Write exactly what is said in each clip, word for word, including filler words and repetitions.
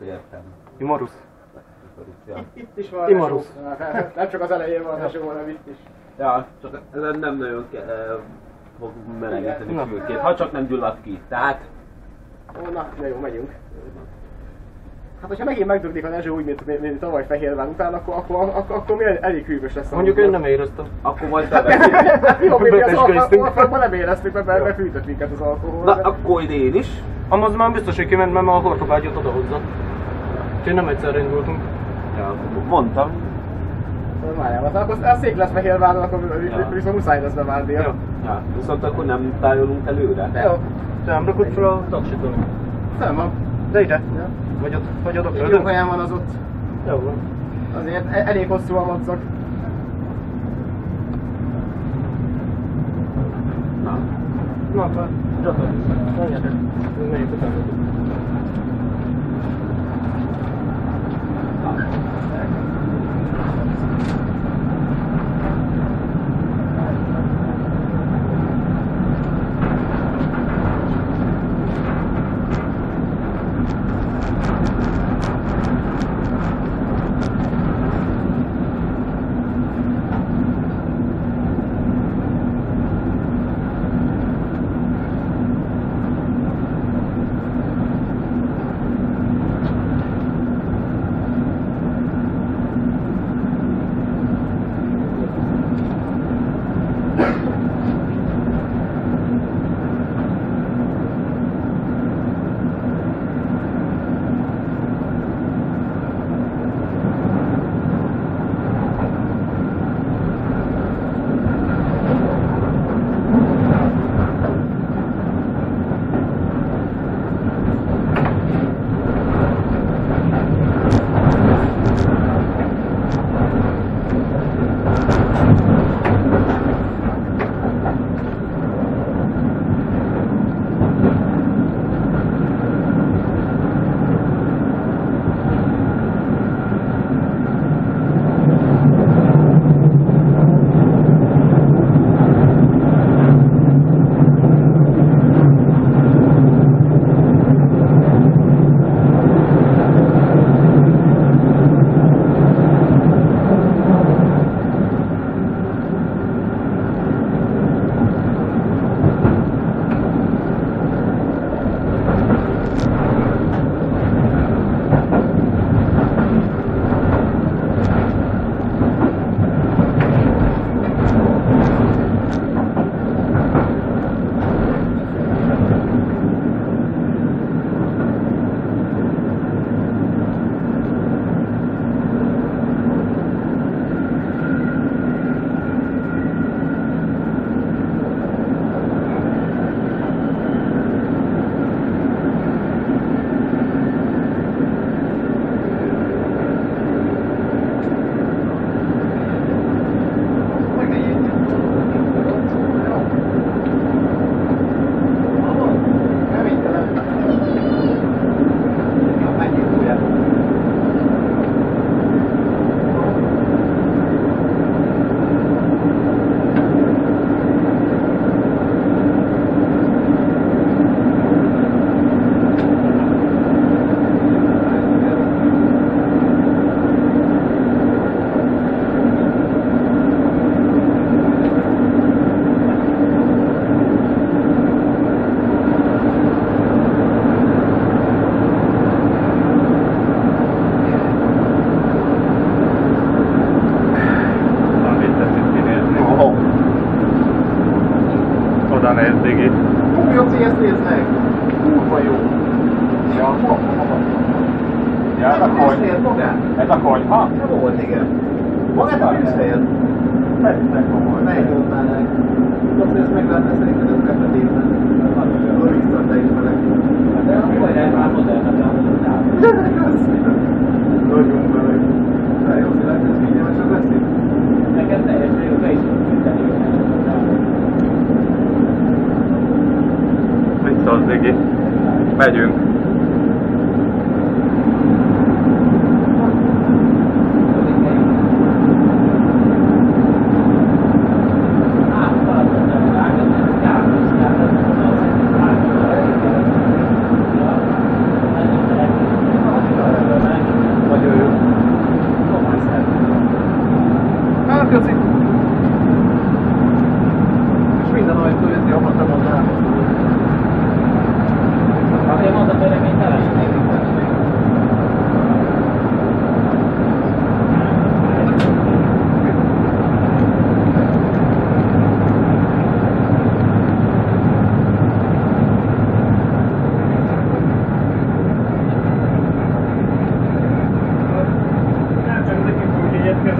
értem. Imarus. Ja. Itt, itt is van Imarus. Nem csak az elején van eső, hanem itt is. Ja, csak ezen nem nagyon ke- eh, fog melegíteni fülkét, ha csak nem gyullad ki. Tehát... Ó, na, na jó, megyünk. Hát, hogyha megint megdöglik a Nezső úgy, mint, mint, mint tavaly Fehérvár után, akkor, akkor, akkor, akkor mi elég hűvös lesz. Mondjuk én nem éreztem. Akkor majd beveszünk. Hát jó, mi az Betesgőztünk. alfakban nem éreztük, mert, mert fűtött minket az alkohol. Na, akkor ide én is. Amaz már biztos, hogy kiment, mert már a hortobágyat odahozza. Úgyhogy nem egyszer indultunk. Ja, mondtam. Várjál, az akkor az szék lesz Fehérváron, akkor Ja. viszont muszáj lesz bevárnia. Ja. Ja, viszont akkor nem tájolunk előre. De. Jó. Te nem rakod fel a taksit, Nem van. de ide. Ja. Vagy ott, vagy oda Egy földön. jó helyen van az ott. Jó van. Azért e- elég hosszú a madzak. Na. Na, akkor csatol. Menjetek. Megyünk utána. Ja, ez a kony. Ez a konyha? Nem volt, igen. Van ez a tűzhelyen? Persze, komoly. Melyik mondanának? Tudod, hogy ezt meg lehetne szerinted ez repetében? A visszate is meleg. De a kolyhány már modernebb elmondott. Nagyon meleg. De jó, hogy lehet, ez kényelmesebb lesz itt? Neked teljesen jó, be is tudsz mindeni. Mit szólsz, Ziggy? Megyünk.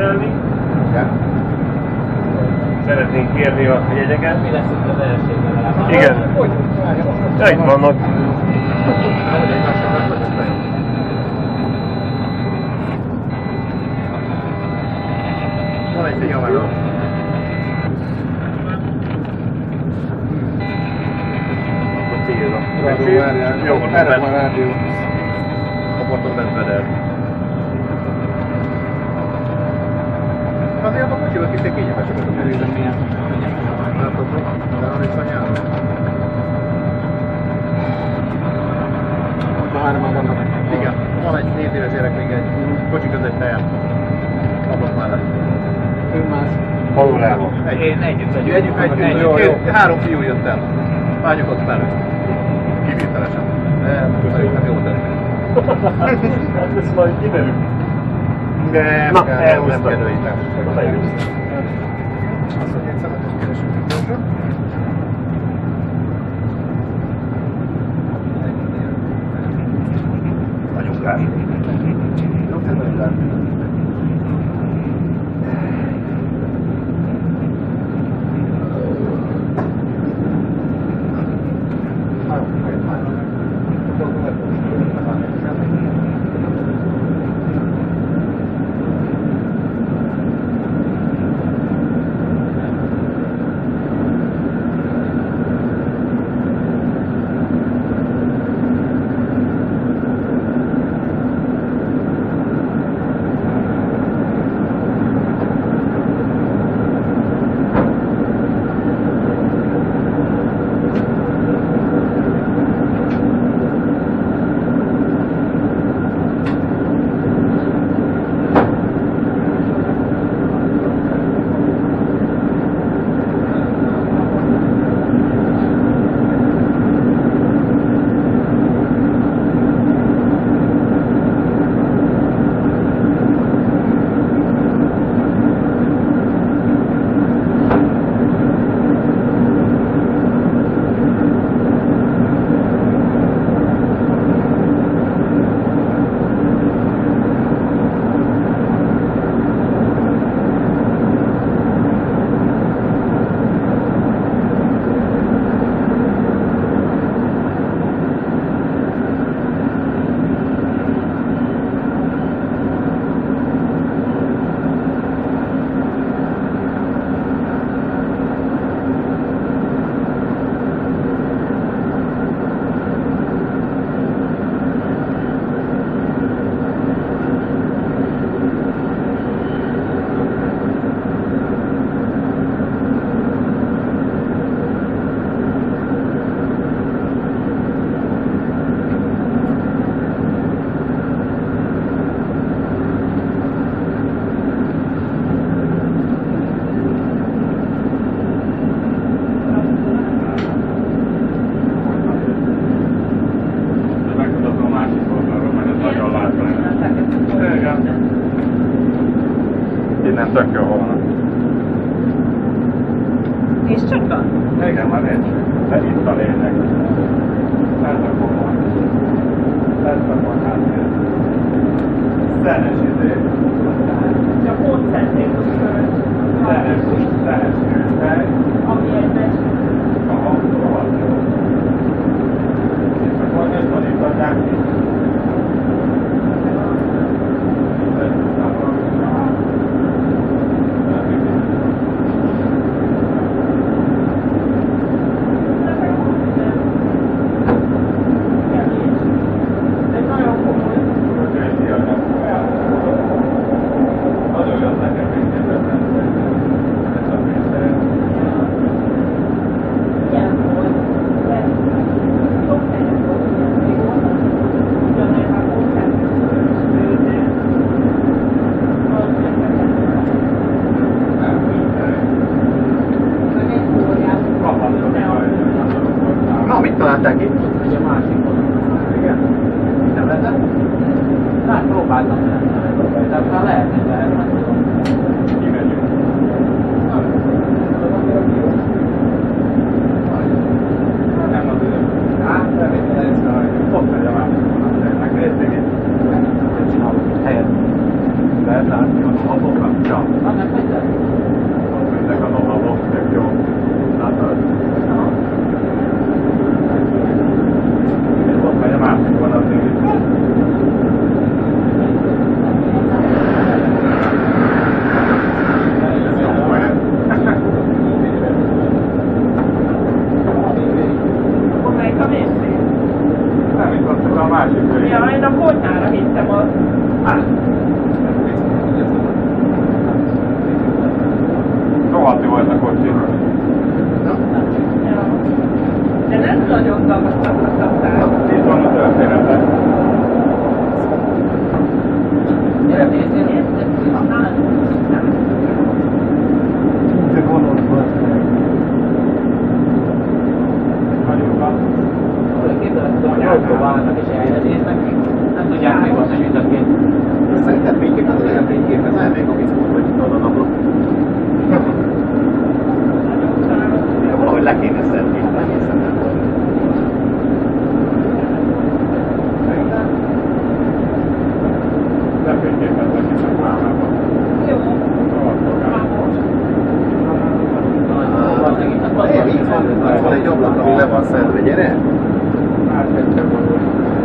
rendelni. Igen. Szeretnénk kérni a jegyeket. Mi lesz itt az első legalább? Igen. Ja, itt vannak. Van egy nyomás. Jó, erre van rádió. Kapartom Bedveder. Azért a kocsival kicsit kényelmesek a körülben milyen. Látod, de van is a nyáron. Most hárman vannak. Igen, van egy négy éves gyerek még egy kocsi között helyen. Ablak mellett. Ő más. Valójában. Én együtt vagyok. Együtt, együtt, Együtt. jó, jó. Három fiú jött el. Lányok ott mellett. Kivételesen. De szerintem jó tett. Hát ezt majd kiderül. Nem, Na, kell, elhúztam. nem kedveljétek. Na, beírtam. Azt, hogy egy szemetes keresünk. Nagyon kár. Jó, ez nagyon kár. Innen tök jó volna. És csak? Igen, már nincs. De itt a lényeg. Eltakom van. Eltakom hát. Szenes izé. Csak ott szedték a sört. Szenes, szenes hűhely. Ami egyes. Aha, rohadt jó. És akkor összeadították ki. Na, mit találták itt? Ugye másik oldalon. Igen. Nem lehetett? Hát próbáltam, de már lehetne, de nem tudom. Kimegyünk. Nem az idő. Hát, remélem, ez a ott megy a másik vonat. Megnézték itt? Csinálok helyet. De lehet látni a habokat. Ja. Ah, nem megy el? Ott mennek a lohabok, tök jó. Látod? És ott megy a másik van az így. Akkor melyik a vészé? Nem, itt ott a másik végén. Ja, én a konyhára hittem az. Rohadt jó ez a kocsi. Ja. De nem nagyon zavasztatottak. Itt van a története. Gyere, nézzél! De gonosz basszeg. Nagyon van. Képzelek, hogy olcsó válnak és erre néznek, nem tudják még azt, hogy mind a két. Szerinted fénykép, az olyan fénykép, ez elég a biztos, hogy tudod a napló. Valahogy le kéne szedni, egészen nem volt. Lefényképeznek itt a klámában. Jó. Én így van, van egy ablak, ami le van szedve, gyere! Hát, egy csak mondom.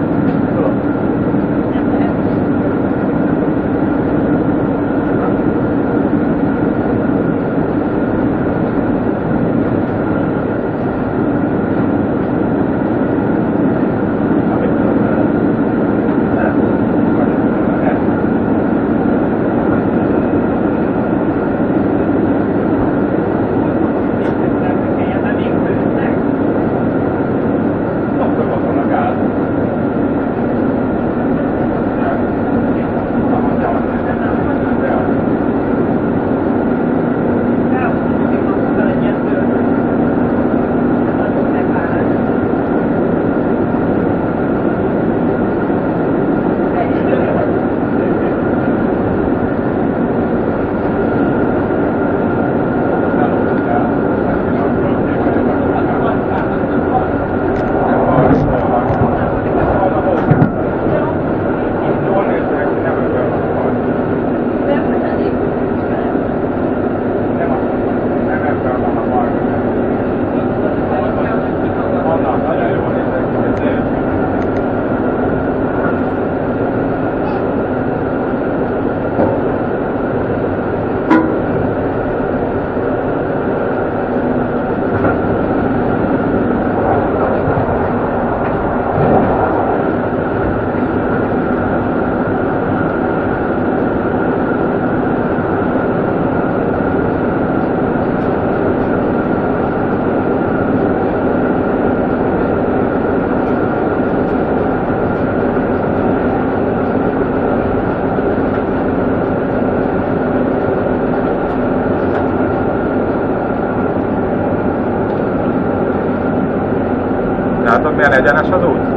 Látod, milyen egyenes az út?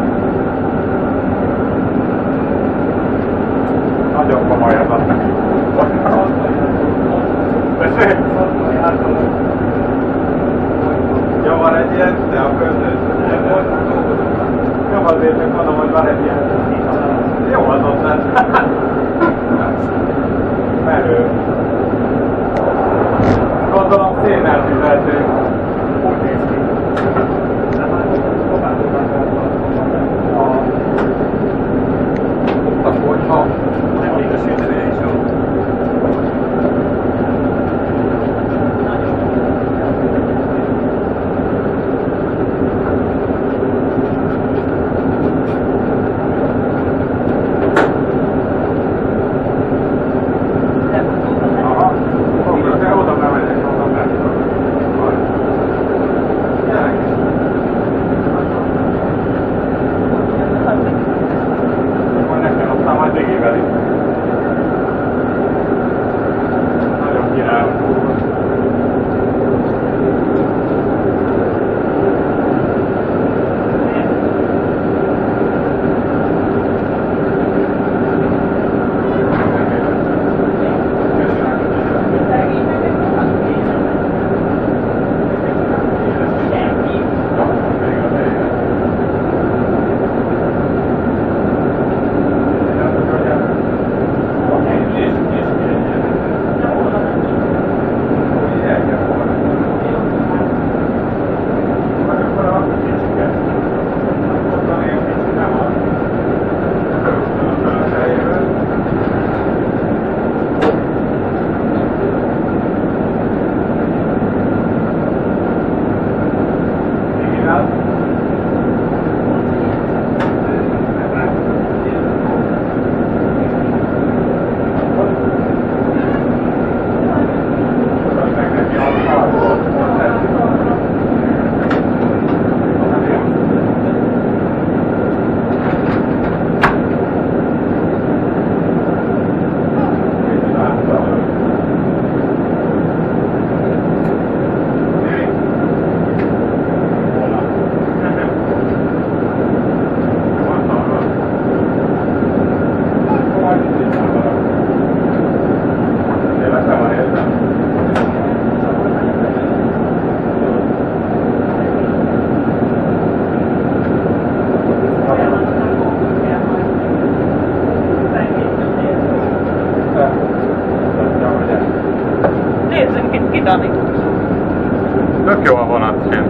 Nagyon komoly az az. Tessék? Jó, van egy ilyen, de a földön. Jó, azért csak mondom, hogy van egy ilyen. Jó, az ott lesz. Merő. Gondolom szénnel tüzeltünk. Úgy néz ki. Hogyha nem minősíteni is jó.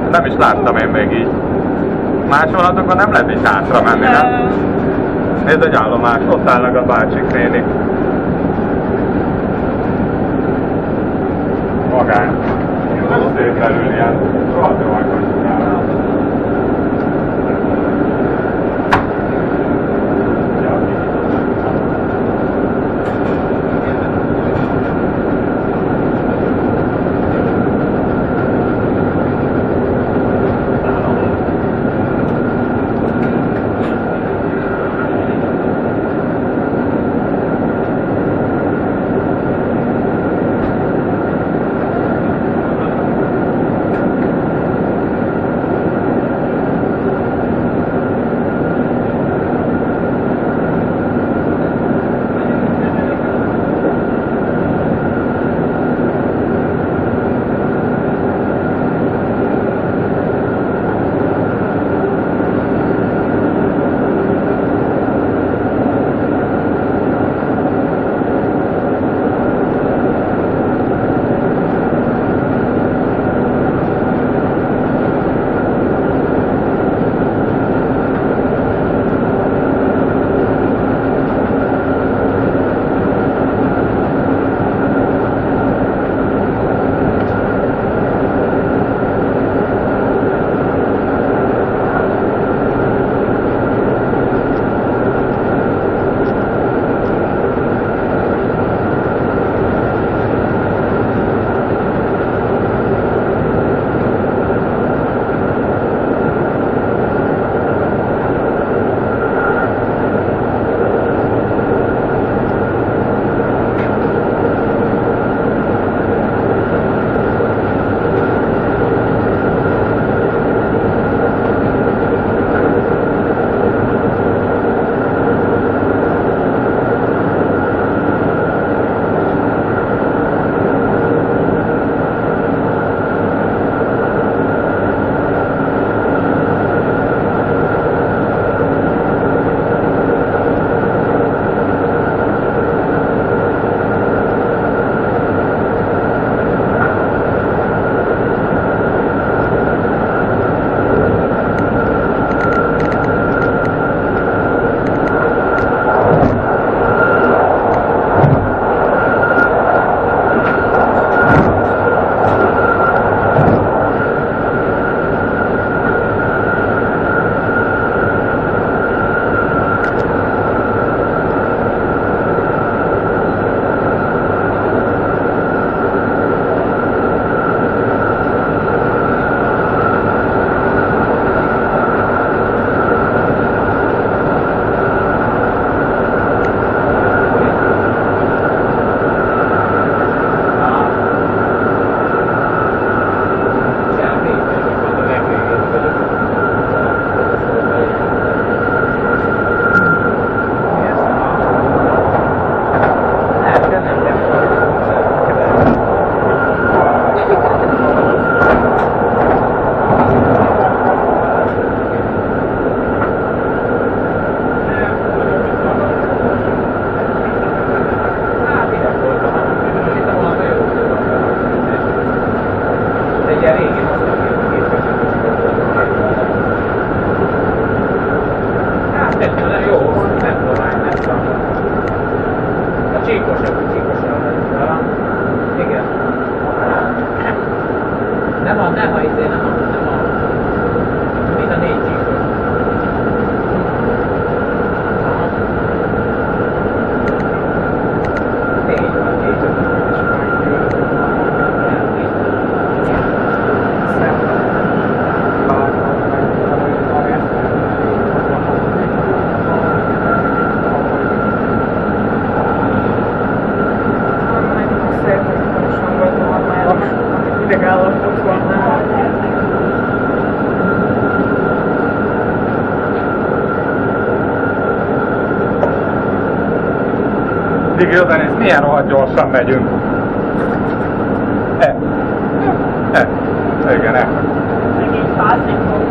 nem is láttam én még így. Más vonatokon nem lehet is hátra menni, nem? Nézd egy állomás, ott állnak a bácsik nénik. Magány. Nem szép belül ilyen rohadt rohadt. Igazán, ez milyen rohadt gyorsan megyünk. E. E. Igen, e. Megint fázik.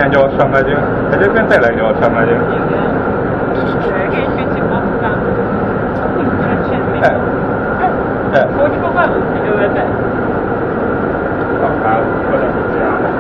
milyen gyorsan megyünk. Egyébként tényleg gyorsan megyünk. Igen. Egy pici bosszám. Nincsen semmi. De. De. Hogy fogalmazni őbe? Akár vagyok járni.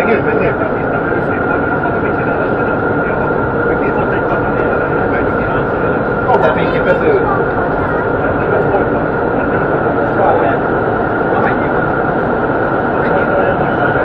nézd meg, nézd meg, nézd meg, nézd meg, mit csinál ezt, hogy azt mondja, hogy nézd ott egy katona jelenet, meg mit csinálsz vele. Hozzá fényképező. Nem ez hogy van? Amennyi van. Amennyi van, olyan nagy van.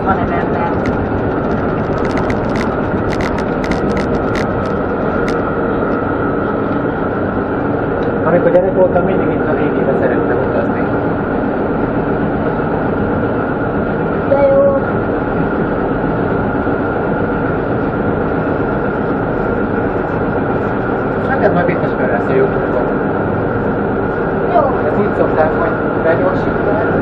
van-e benne. Amikor gyerek voltam, mindig itt a végébe szerettem utazni. De jó. Hát ez majd biztos fel lesz a YouTube-on. Jó. Ezt így szokták majd begyorsítani.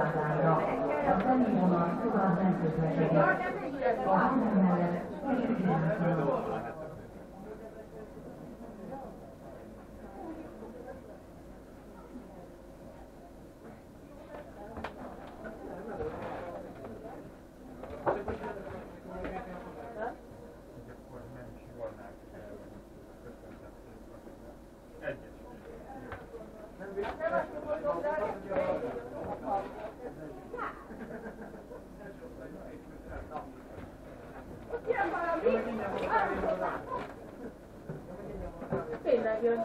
használja. A személyvonal tovább nem közlekedik. A hangom mellett Tényleg jön.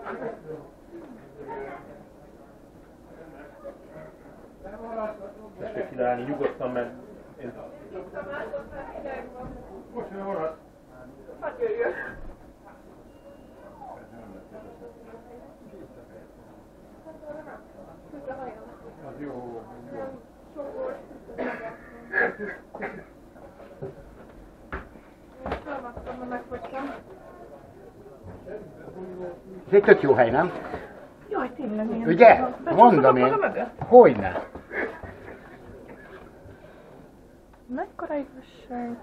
Tessék kiállni nyugodtan, mert én... Most mi van? Hadd jöjjön. Az jó. Ez egy tök jó hely, nem? Jaj, tényleg ilyen. Ugye? Mondom én. Hogyne. Mekkora igazság.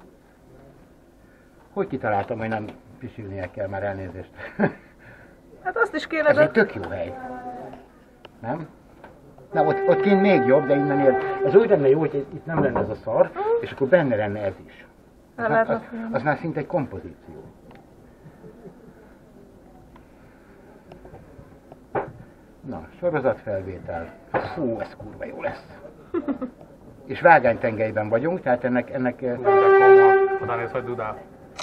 Hogy kitaláltam, hogy nem pisilnie kell, már elnézést. Hát azt is kéne, Ez de... egy tök jó hely. Nem? Na, ott, ott kint még jobb, de innen ér. Ez úgy lenne jó, hogy itt nem lenne ez a szar, és akkor benne lenne ez is. Az, már, az, az már szinte egy kompozíció. Na, sorozatfelvétel. Fú, ez kurva jó lesz. És vágánytengelyben vagyunk, tehát ennek... ennek Oda néz, hogy dudál.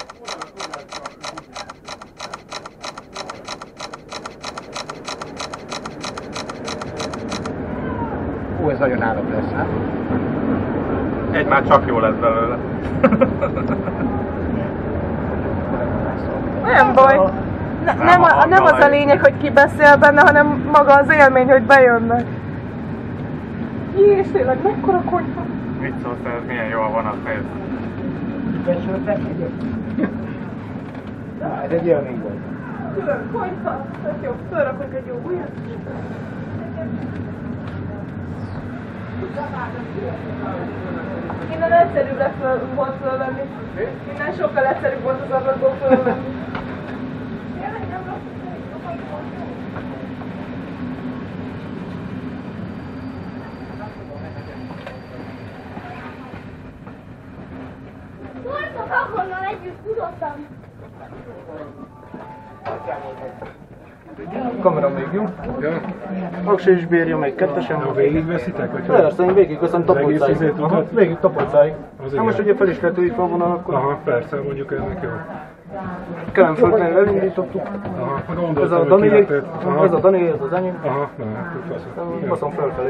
Ó, ez nagyon állat lesz, nem? Egy már csak jó lesz belőle. Nem baj. Ne, nem, nem, a, nem az a lényeg, hogy ki beszél benne, hanem maga az élmény, hogy bejönnek. Jés, tényleg, mekkora konyha. Mit szólsz, ez milyen jól van a fél? Na, ez egy élmény volt. Külön konyha. Hát jó, felrakok egy jó ujjat. Innen egyszerűbb lesz föl, volt fölvenni. Innen sokkal egyszerűbb volt az ablakból fölvenni. Voltak ahonnan együtt tudottam. Kamera még jó? Ja. Aksi is bírja még kettesen. Na, végigveszitek, vagy? Persze, én végigveszem tapolcáig. izét Aha, utat? végig tapolcáig. Az Na most igen. ugye fel is lett újítva a vonal, akkor Aha, persze, mondjuk ennek jó. Kelemföldnél elindítottuk. Aha, Ez gondoltam, a hogy Dani, kiletett. Aha. ez a Dani, ez az enyém. Aha, na, akkor faszom. Baszom felfelé.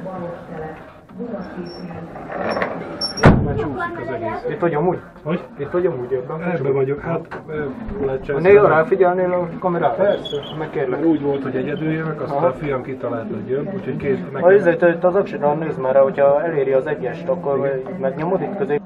Már csúszik az egész. Itt vagy amúgy? Hogy? Itt vagy amúgy ebben? Ebben vagyok, hát lehet Néha ráfigyelnél a kamerára? Persze. Megkérlek. Mert úgy volt, hogy egyedül jövök, aztán a fiam kitalált, hogy jön, úgyhogy két meg... Ha ezért itt az aksidan nézd már rá, hogyha eléri az egyest, akkor megnyomod itt közé.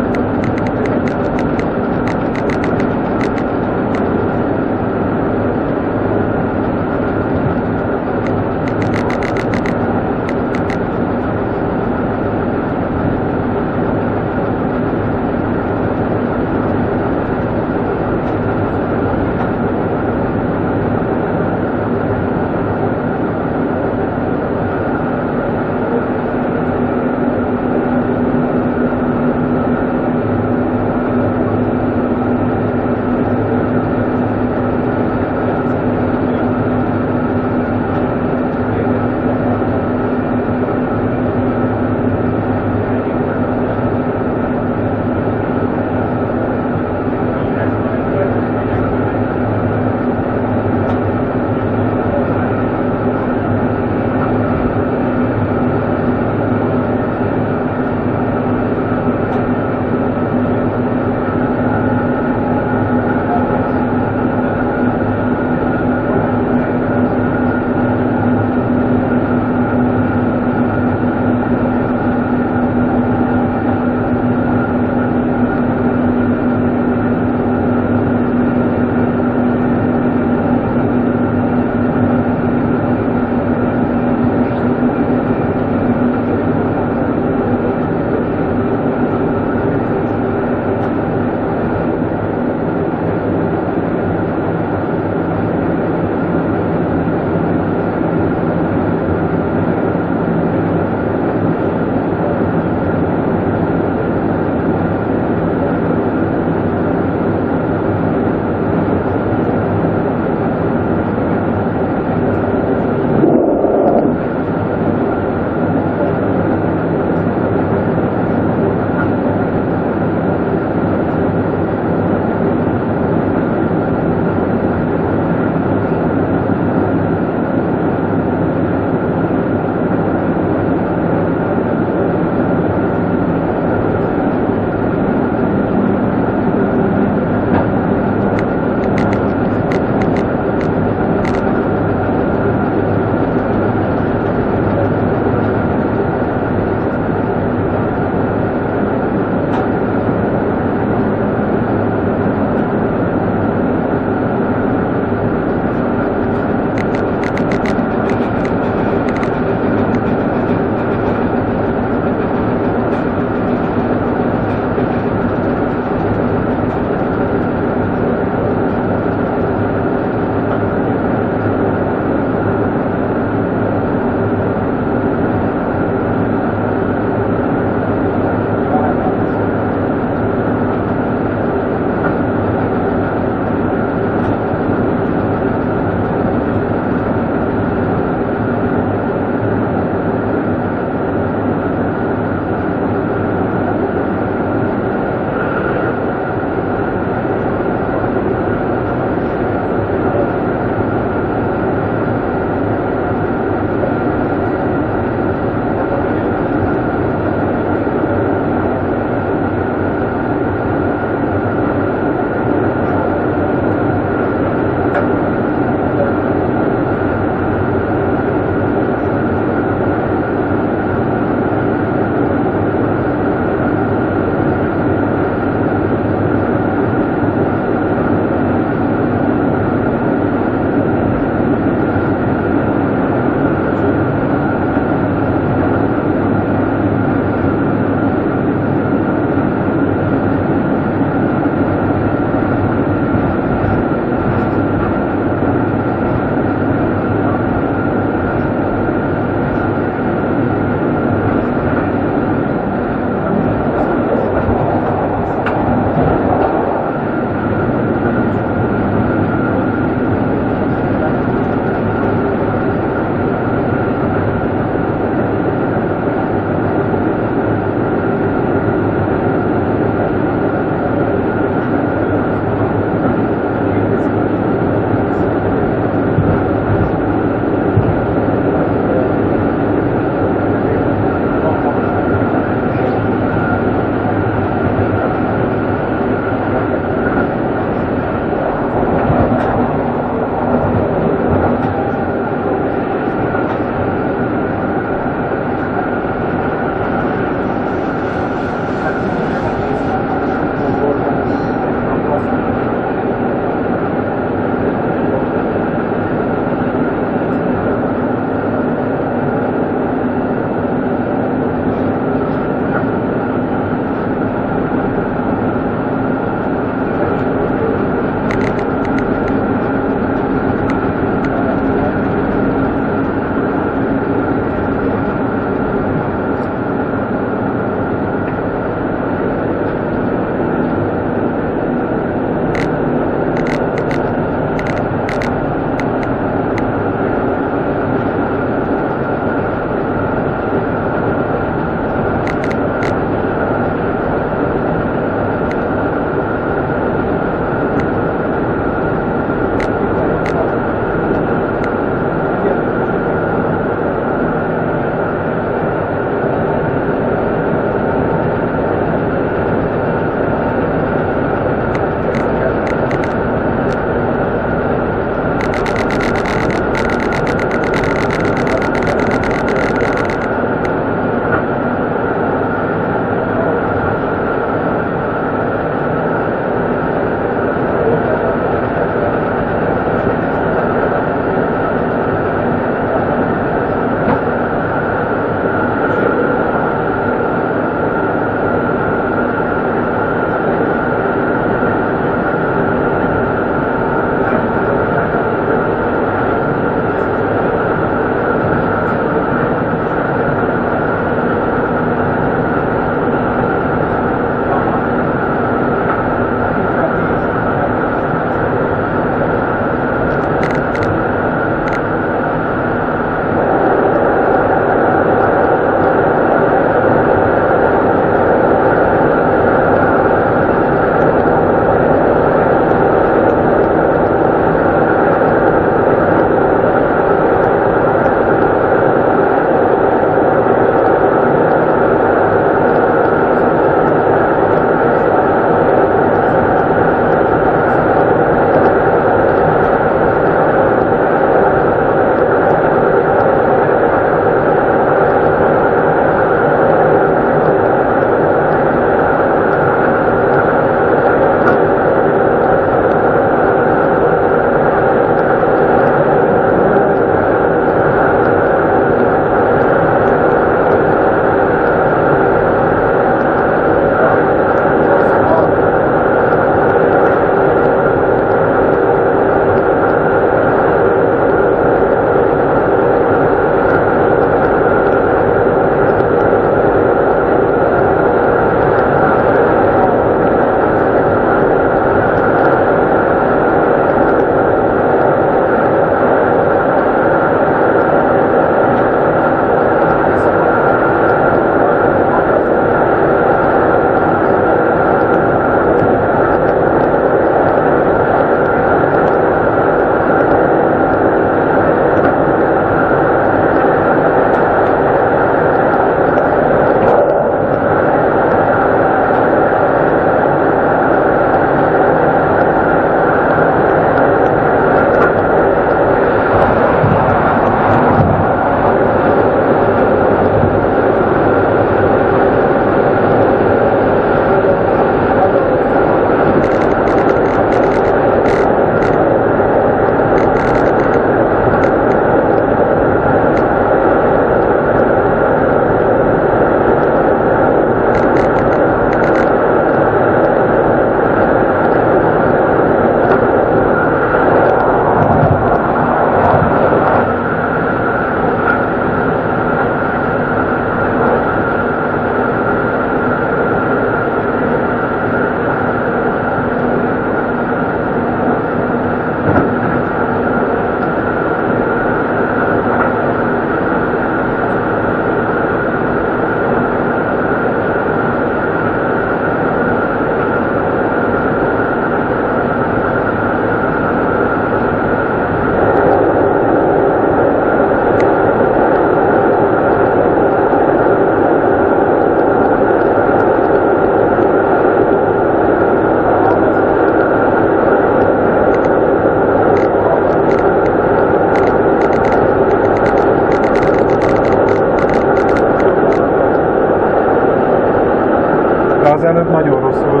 előbb nagyon rossz volt.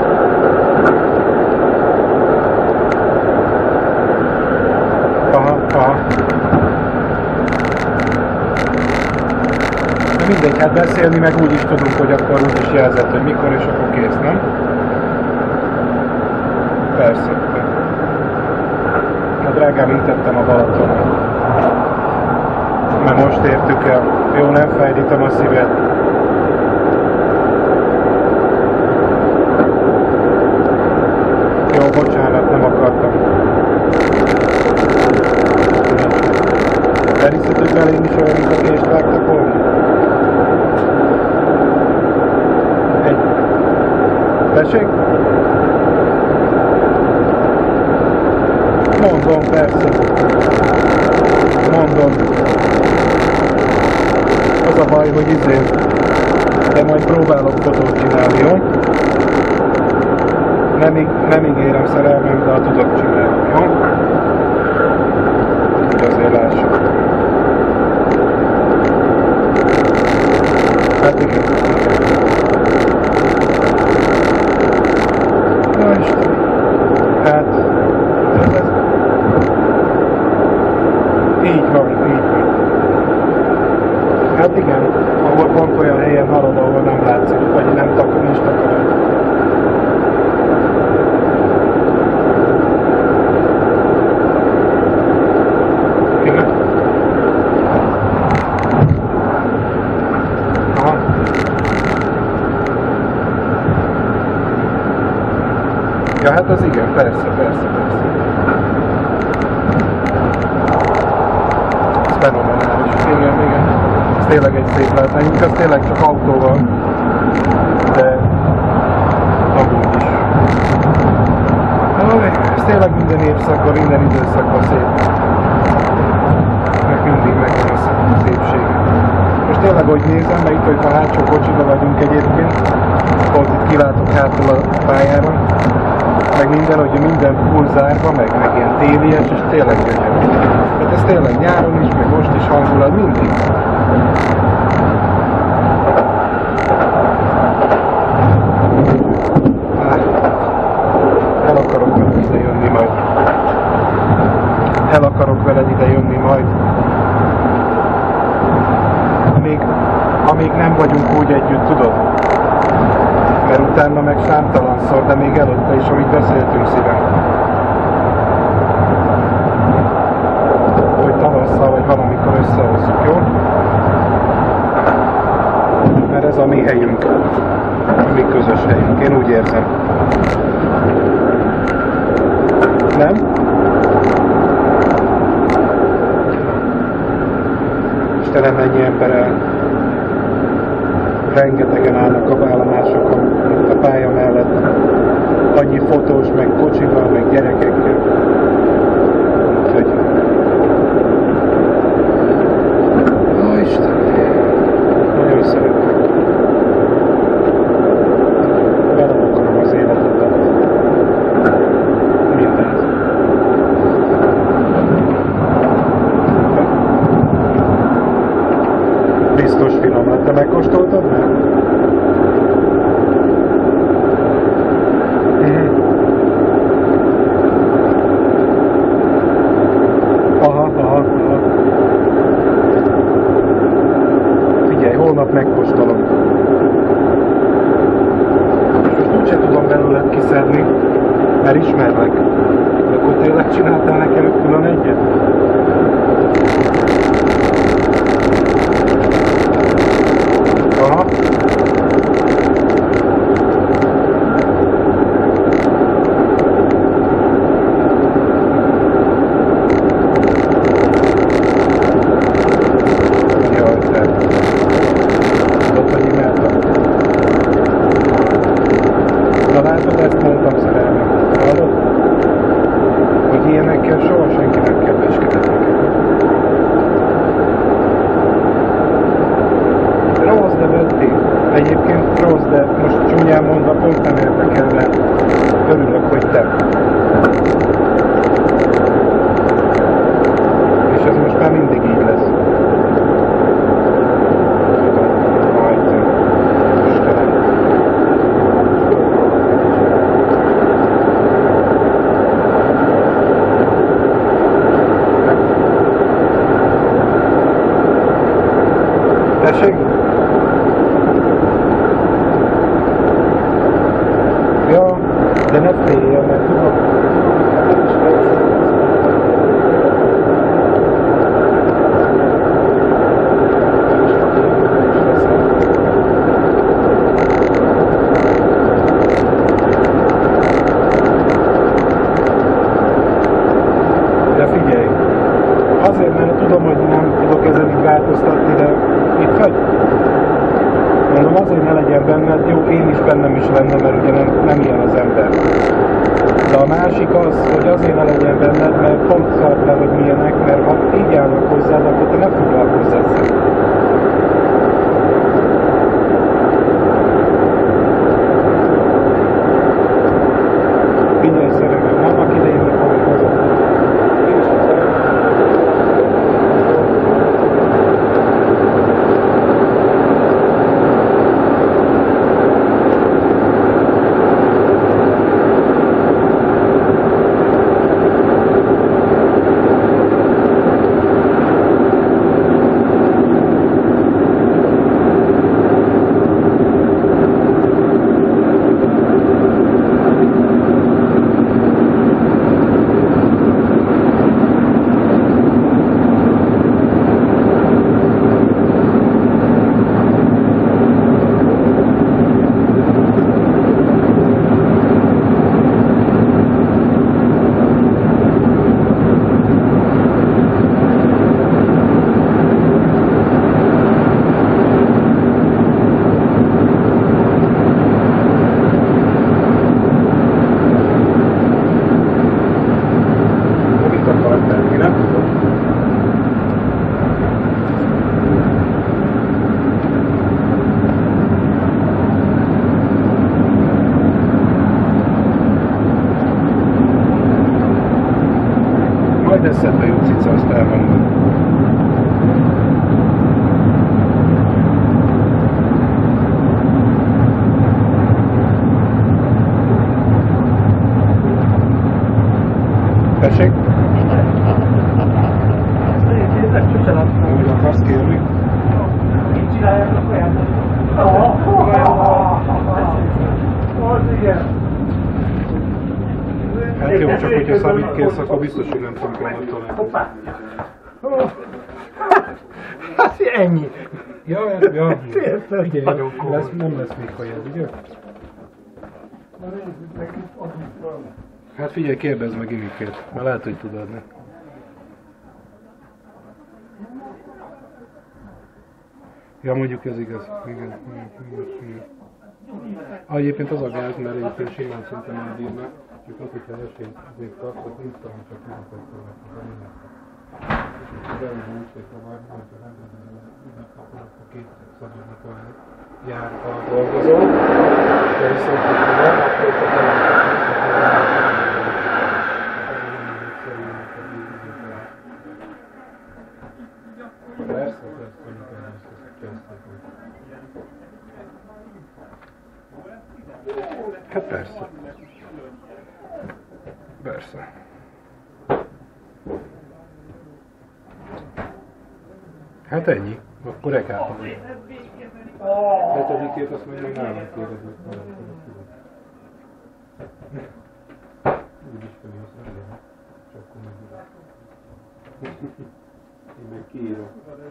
Aha, aha. De mindegy, hát beszélni meg úgy is tudunk, hogy akkor úgy is jelzett, hogy mikor és akkor kész, nem? Persze. A drágám, intettem a Balatonon. Mert most értük el. Jó, nem fájdítom a szívet. Jó, bocsánat, nem akartam. Elhiszed, hogy én is olyan, mint a kést vágtak volna? Egy. Tessék? Mondom, persze. Mondom. Az a baj, hogy izé, de majd próbálok fotót csinálni, jó? Nem, íg- nem ígérem szerelmem, de tudok csinálni, jó? Úgy azért lássuk. Hát igen. Na Isten. Hát... Ez, ez... Így van, így van. Hát igen, ahol pont olyan helyen halad, ahol nem látszik, vagy nem takar, nincs takarat. Igen. Aha. Ja, hát az igen, persze, persze, persze. Ez fenomenális. Igen, igen. Ez tényleg egy szép látvány, az tényleg csak autóval, de amúgy is. Aj, ez tényleg minden évszakban, minden időszakban szép. Meg mindig megvan a szépsége. Most tényleg, hogy nézem, mert itt, hogy a hátsó kocsiba vagyunk egyébként, pont itt kilátok hátul a pályára, meg minden, hogy minden full zárva, meg, meg ilyen télies, és tényleg gyönyörű. Hát ez tényleg nyáron is, meg most is hangulat, mindig. El akarok veled ide jönni majd. El akarok veled ide jönni majd. Még, amíg nem vagyunk úgy együtt, tudod? Mert utána meg számtalanszor, de még előtte is, amit beszéltünk szívem. Hogy tavasszal vagy valamikor összehozzuk, jó? Mert ez a mi helyünk. A mi közös helyünk. Én úgy érzem. Nem? Istenem, mennyi ember el. Rengetegen állnak a állomásokon, a pálya mellett. Annyi fotós, meg kocsival, meg gyerekekkel. Úgyhogy... Ó, Isten! Nagyon szeretek. Velem akarom az életedet. Mindent. Biztos finom lett, de megkóstoltad már? Mm. Aha, aha, aha. Figyelj, holnap megkóstolom. És most úgyse tudom belőled kiszedni, mert ismerlek. De akkor tényleg csináltál nekem külön egyet? Aha. Jaj, te. Tudod, hogy imádtam. Na látod, ezt mondtam szerelmem. Hallod? Hogy ilyenekkel soha senki nem kedveskedett nekem. Rossz, de vették. Egyébként rossz, de most csúnyán mondva pont nem érdekel, de örülök, hogy te. És ez most már mindig így lesz. Tudom, majd Istenem. azért, mert tudom, hogy nem tudok ezen így változtatni, de itt vagy? Mondom, azért ne legyen benned, jó, én is bennem is lenne, mert ugye nem, nem ilyen az ember. De a másik az, hogy azért ne legyen benned, mert pont szart le, hogy milyenek, mert ha így állnak hozzád, akkor te ne foglalkozz ezzel. Figyelj szeremem, annak idején meg fogok hozzá. Én is majd eszedbe jut cica, azt elmondom. Tessék? Sose láttam. Úgy akarsz kérni? Így csinálják a sajátot. Az igen. Hát jó, csak hogyha szabít kérsz, akkor biztos, hogy nem fogunk el Hoppá! Hát ennyi! Ja, ja, Tényleg, nagyon komoly. lesz, nem lesz még hajad, ugye? Hát figyelj, kérdezz meg Imikét, mert lehet, hogy tud adni. Ja, mondjuk ez igaz. Igen, igen, igen, igen. Ah, egyébként az a gáz, mert egyébként simán szinte nem bírnak, csak az, hogyha esélyt még kapsz, akkor nincs talán csak tizenkettő meg és akkor belőle úgy, hogy tovább, hogyha nem tudod, akkor akkor kétszer szabadnak a járva dolgozol, de viszont, hogyha nem, akkor te persze, persze, hát persze. Persze. Hát ennyi. Akkor ekáltam. Hetedikét azt mondja, hogy nálam kérdezik. Úgy is feljössz, nem? Csak akkor megírom. Én meg kiírom.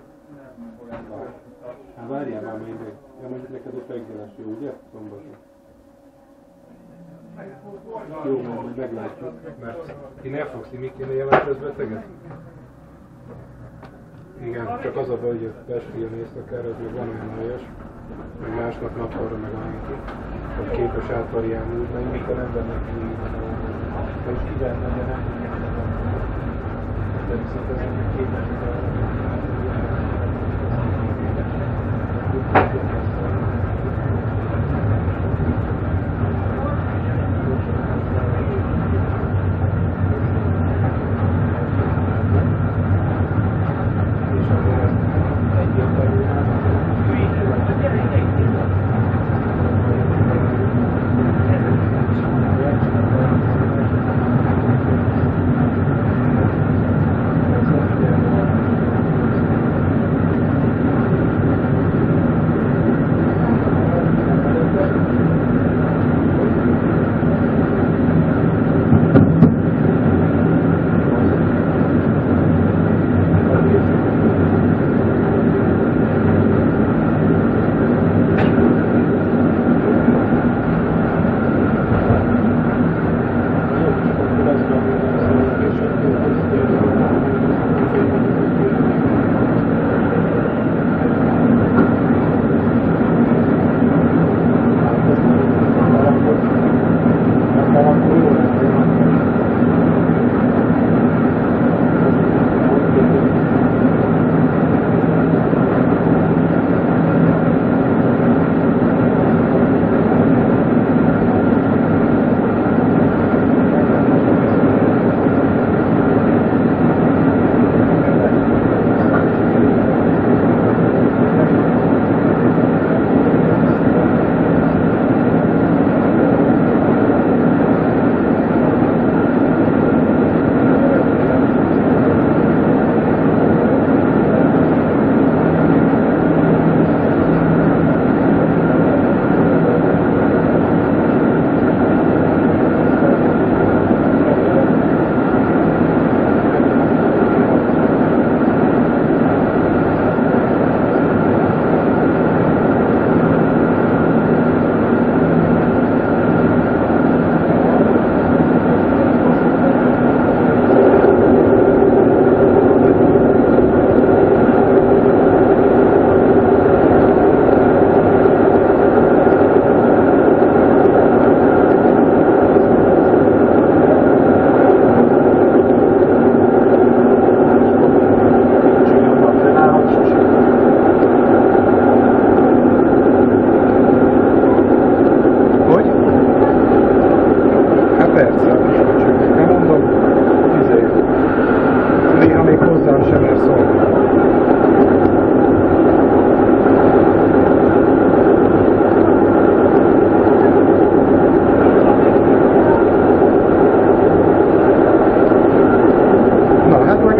Hát várjál már még meg. Ja, mondjuk neked ott reggelás jó, ugye? Szombaton. Jó, majd meglátjuk, mert én el fogsz Imikénél jelentesz beteget? Igen, csak az a baj, hogy a Pestilyen éjszakára, ez még van olyan aljas, hogy másnap napolra meg a neki, hogy képes átvariálni, mert Imika nem benne neki így, de is kivel megy, nem tudja, de viszont ez nem képes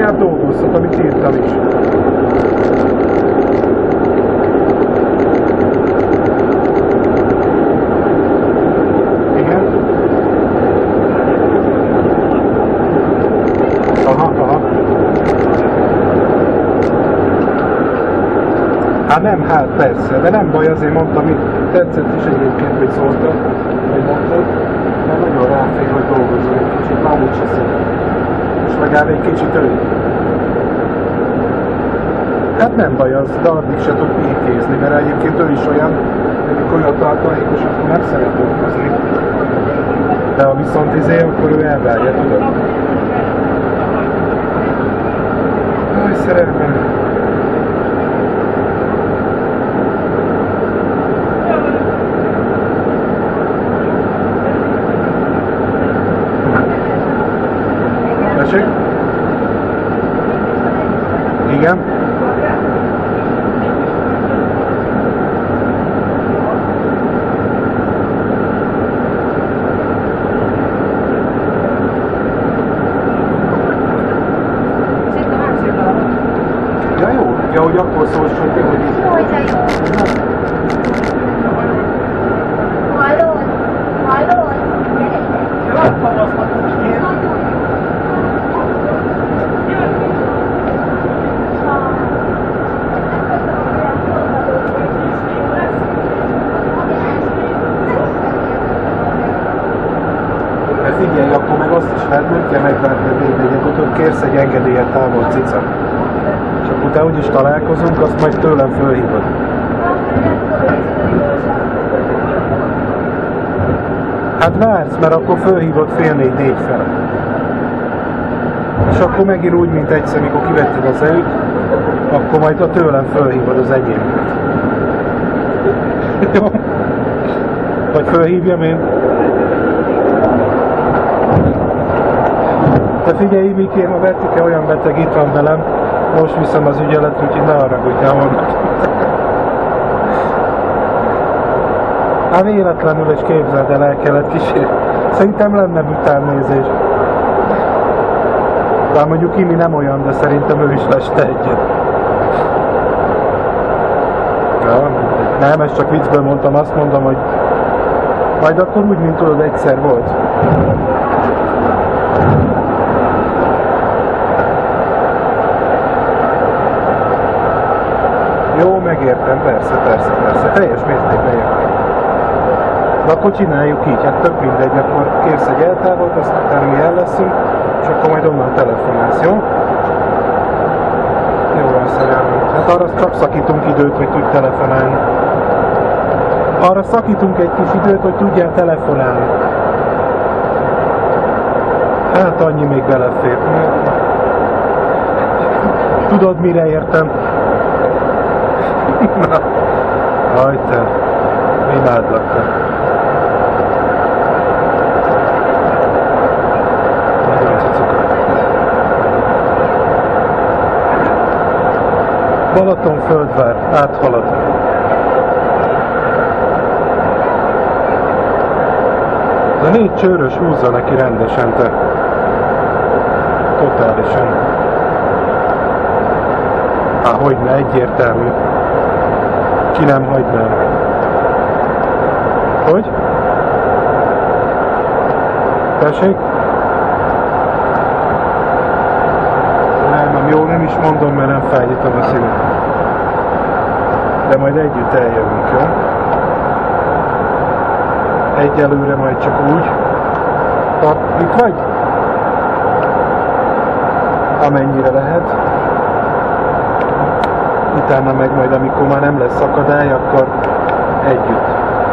inkább dolgozhat, amit írtam is. Igen. Aha, aha. Hát nem, hát persze, de nem baj, azért mondtam, hogy tetszett is egyébként, hogy szóltam, hogy mondtad, mert nagyon ráfér, hogy dolgozol egy kicsit, már úgyse szép. Most legalább egy kicsit előtt. Hát nem baj az, de addig se tud ékézni, mert egyébként ő is olyan, amikor olyan tartalékos, akkor nem szeret dolgozni. De ha viszont izé, akkor ő elvárja, tudod. Aj, szerelmem. Tessék? Igen? Ja jó, ja, hogy akkor szólsz, hogy ti, hogy így. Hallod? Hallod? Figyelj, akkor meg azt is hát nem kell megvárni végig, ott kérsz egy engedélyet távol cica. És akkor te úgyis találkozunk, azt majd tőlem fölhívod. Hát vársz, mert akkor fölhívod fél négy, négy fel. És akkor megint úgy, mint egyszer, mikor kivetted az előtt, akkor majd a tőlem fölhívod az enyémet. Jó? Vagy fölhívjam én? De figyelj, Mikém, a Betike olyan beteg, itt van velem, most viszem az ügyelet, úgyhogy ne haragudj, ne mondd. Hát véletlenül is képzeld el, el kellett kísérni. Szerintem lenne utánnézés. Bár mondjuk Imi nem olyan, de szerintem ő is leste egyet. Ja, nem, ezt csak viccből mondtam, azt mondom, hogy majd akkor úgy, mint tudod, egyszer volt. Jó, megértem, persze, persze, persze, teljes mértékben értem. De akkor csináljuk így, hát tök mindegy, akkor kérsz egy eltávot, azt utána mi el leszünk, és akkor majd onnan telefonálsz, jó? Jó van, szerelmem. Hát arra csak szakítunk időt, hogy tudj telefonálni. Arra szakítunk egy kis időt, hogy tudjál telefonálni. Hát annyi még belefér. Tudod, mire értem? Na, haj te, imádlak te. Nagyon cicuka. Balatonföldvár, áthalad. De négy csőrös húzza neki rendesen te. Totálisan. Há, hogyne, egyértelmű. Ki nem hagynám. Hogy? Tessék? Nem, nem jó, nem is mondom, mert nem fájdítom a szívet. De majd együtt eljövünk, jó? Egyelőre majd csak úgy. Tart, itt vagy? Amennyire lehet. Utána meg majd, amikor már nem lesz akadály, akkor együtt.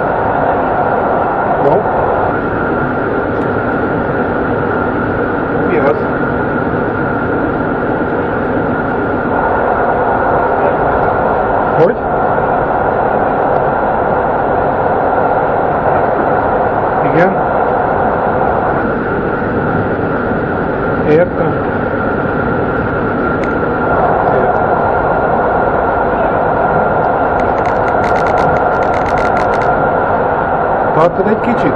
Jó? Mi az? Hogy? Igen? Értem? Tartod egy kicsit?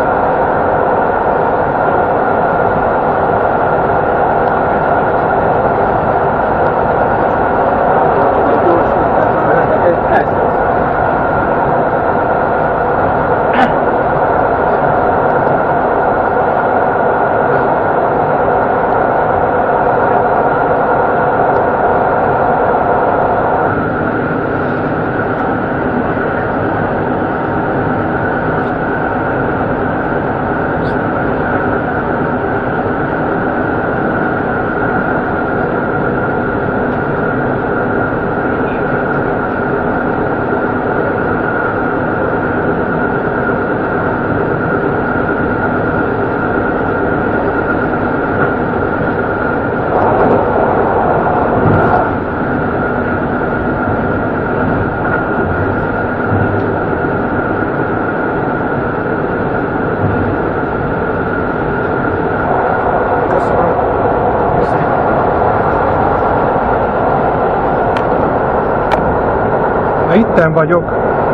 Itten vagyok.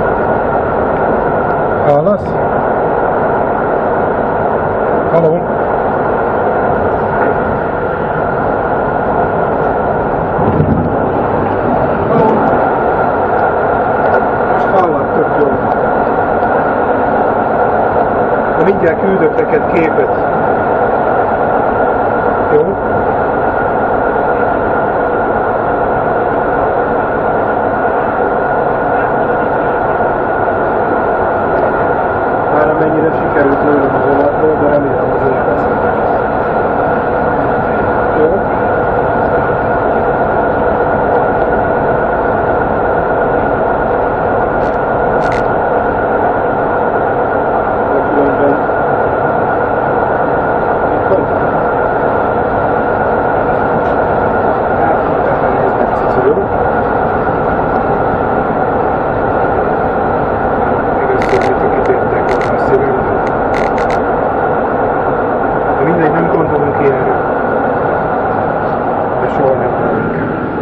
Hallasz? Haló? Haló? Most hallak, tök jó. De mindjárt küldök neked képet. Jó? Mennyire sikerült lőnöm az vonatról, de remélem azért lesz. Jó? De különben... Itt van? Hát, utána néznek cicu, jó? Mindegy, nem gondolunk ilyenre. De soha nem vagyunk.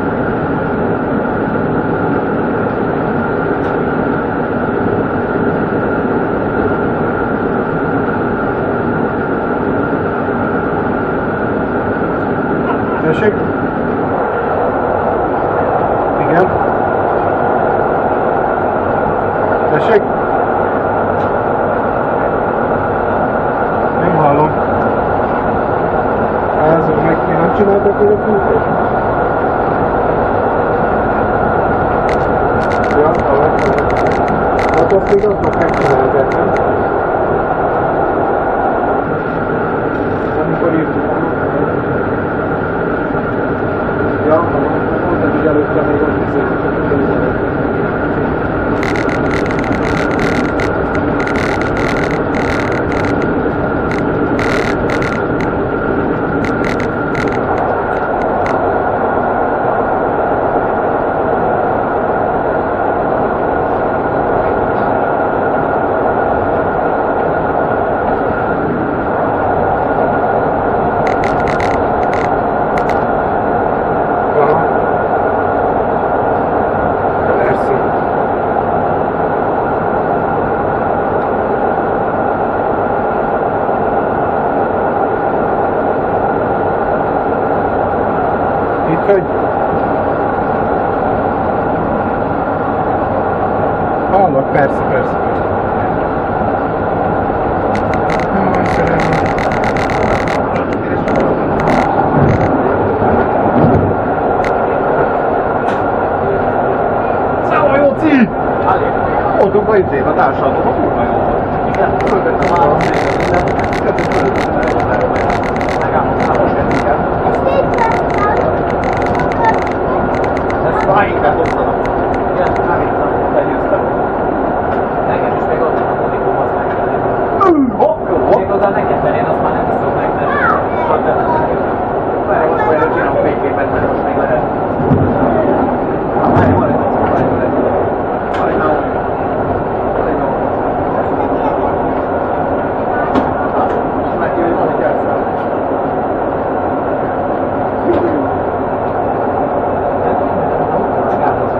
Tessék? Igen? Tessék? Nem hallom. Házon meg mi nem csináltak még a fútot? Ja, hallom. Hát azt még aznak megcsinálták, nem? Amikor írtuk. Ja, hallom. Mondtad, hogy előtte még ott beszéltük, hogy kérdezik. Itt vagy? Hallok, persze, persze, persze. Jaj, szerelem. Szállva, Jóci! Voltunk a izébe, a társadalom, a kurva jó volt. Igen, fölvettem a Fáig behoztanak. Igen, számítanak, legyőztem. Nekem is még ott van a Monikó, azt megtenni. Hopp, jó! Még oda neked, mert én azt már nem hiszem megtenni. Csak benne neked. Várj, most majd csinálom fényképet, mert most még lehet. Várj, van egy az, várj, van egy. Várj, na. Van egy dolog. Most meg jön, hogy van egy játszál. Megállom.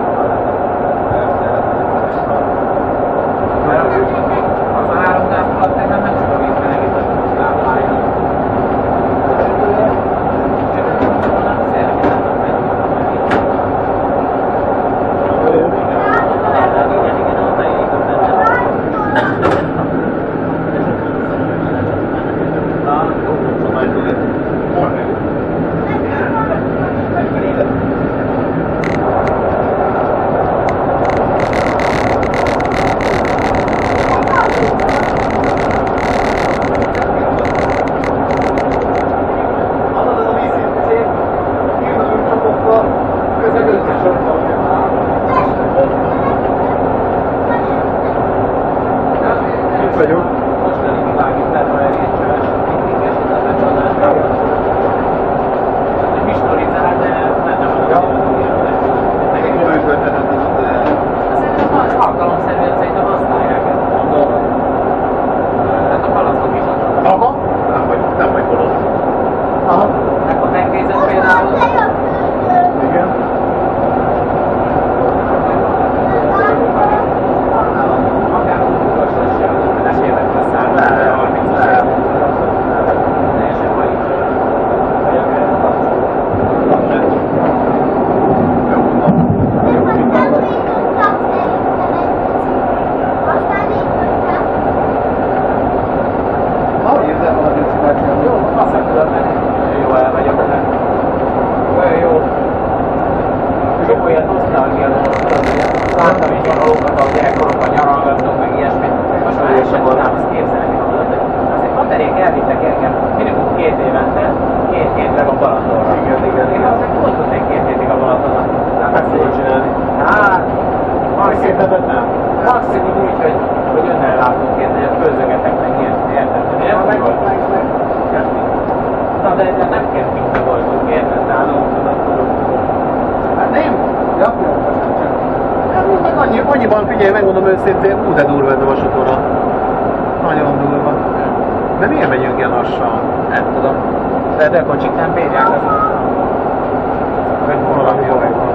nosztalgia dolog, láttam is valókat, ahol gyerekkoromban nyaralgattunk, meg ilyesmit, most már el sem tudnám azt képzelni, hogy azért haterék elvittek engem minimum két évente, két hétre a Balatonra. Igen, igen, igen. Azért hogy tudnék két hétig a Balatonon? Hát tudod csinálni? Hát, maximum nem. Maximum úgy, hogy, hogy önnel látunk két, hogy főzögetek meg ilyen, érted? Én meg volt meg, na de nem kempingbe voltunk, érted? Nálunk, tudod, tudod. Hát nem, gyakorlatilag nem csak. Hát meg annyi, annyiban figyelj, megmondom őszintén, ú, de durva ez a vasútvonal. Nagyon durva. De miért megyünk ilyen lassan? Nem tudom. De de kocsik nem bírják azt. Vagy valami jó van.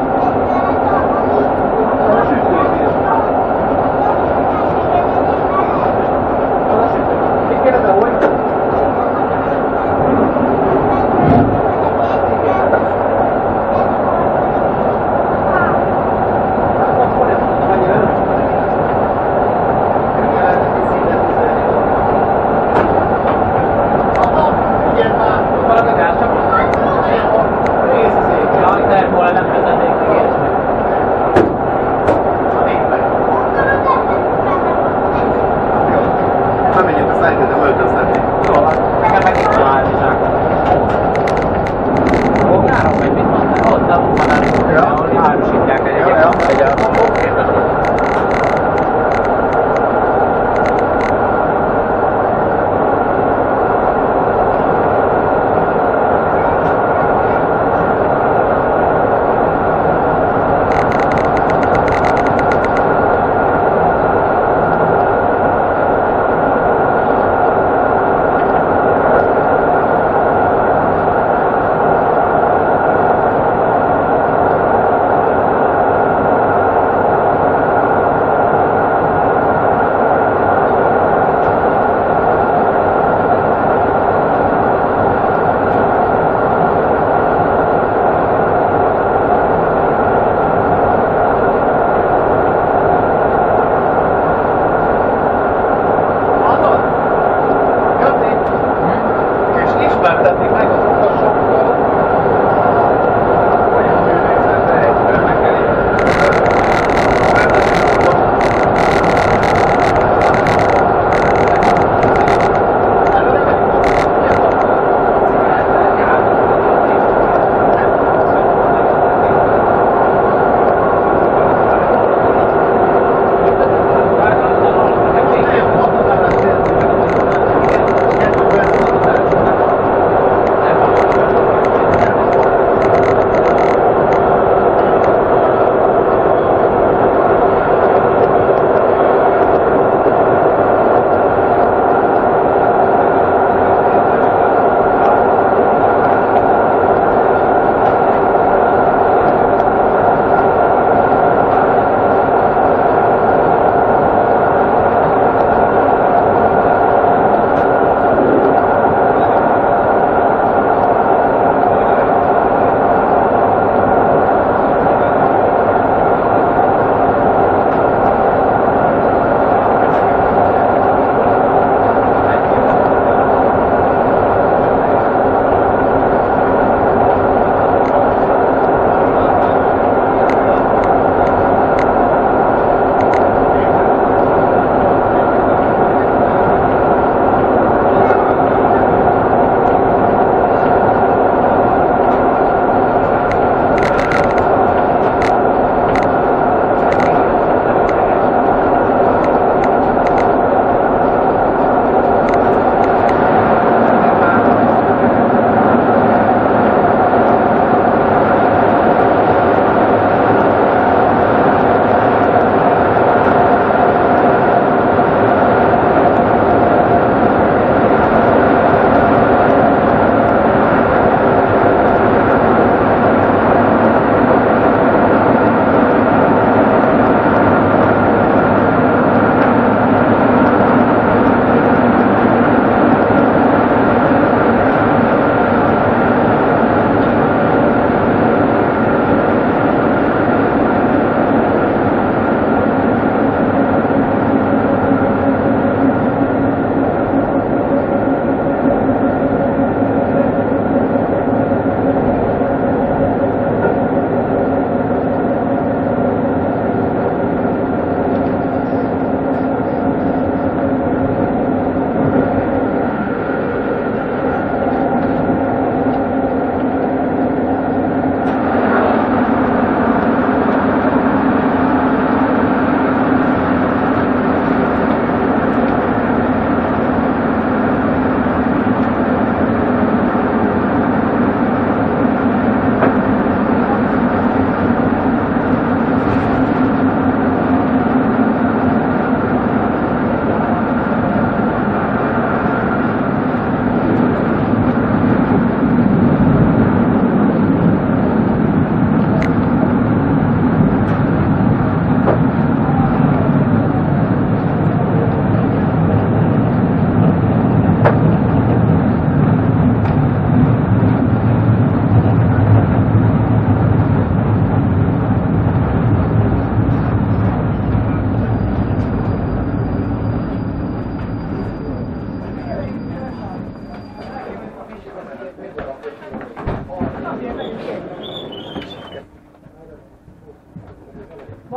Mit kérdezem, hogy? Valami gáz csak? Nézd,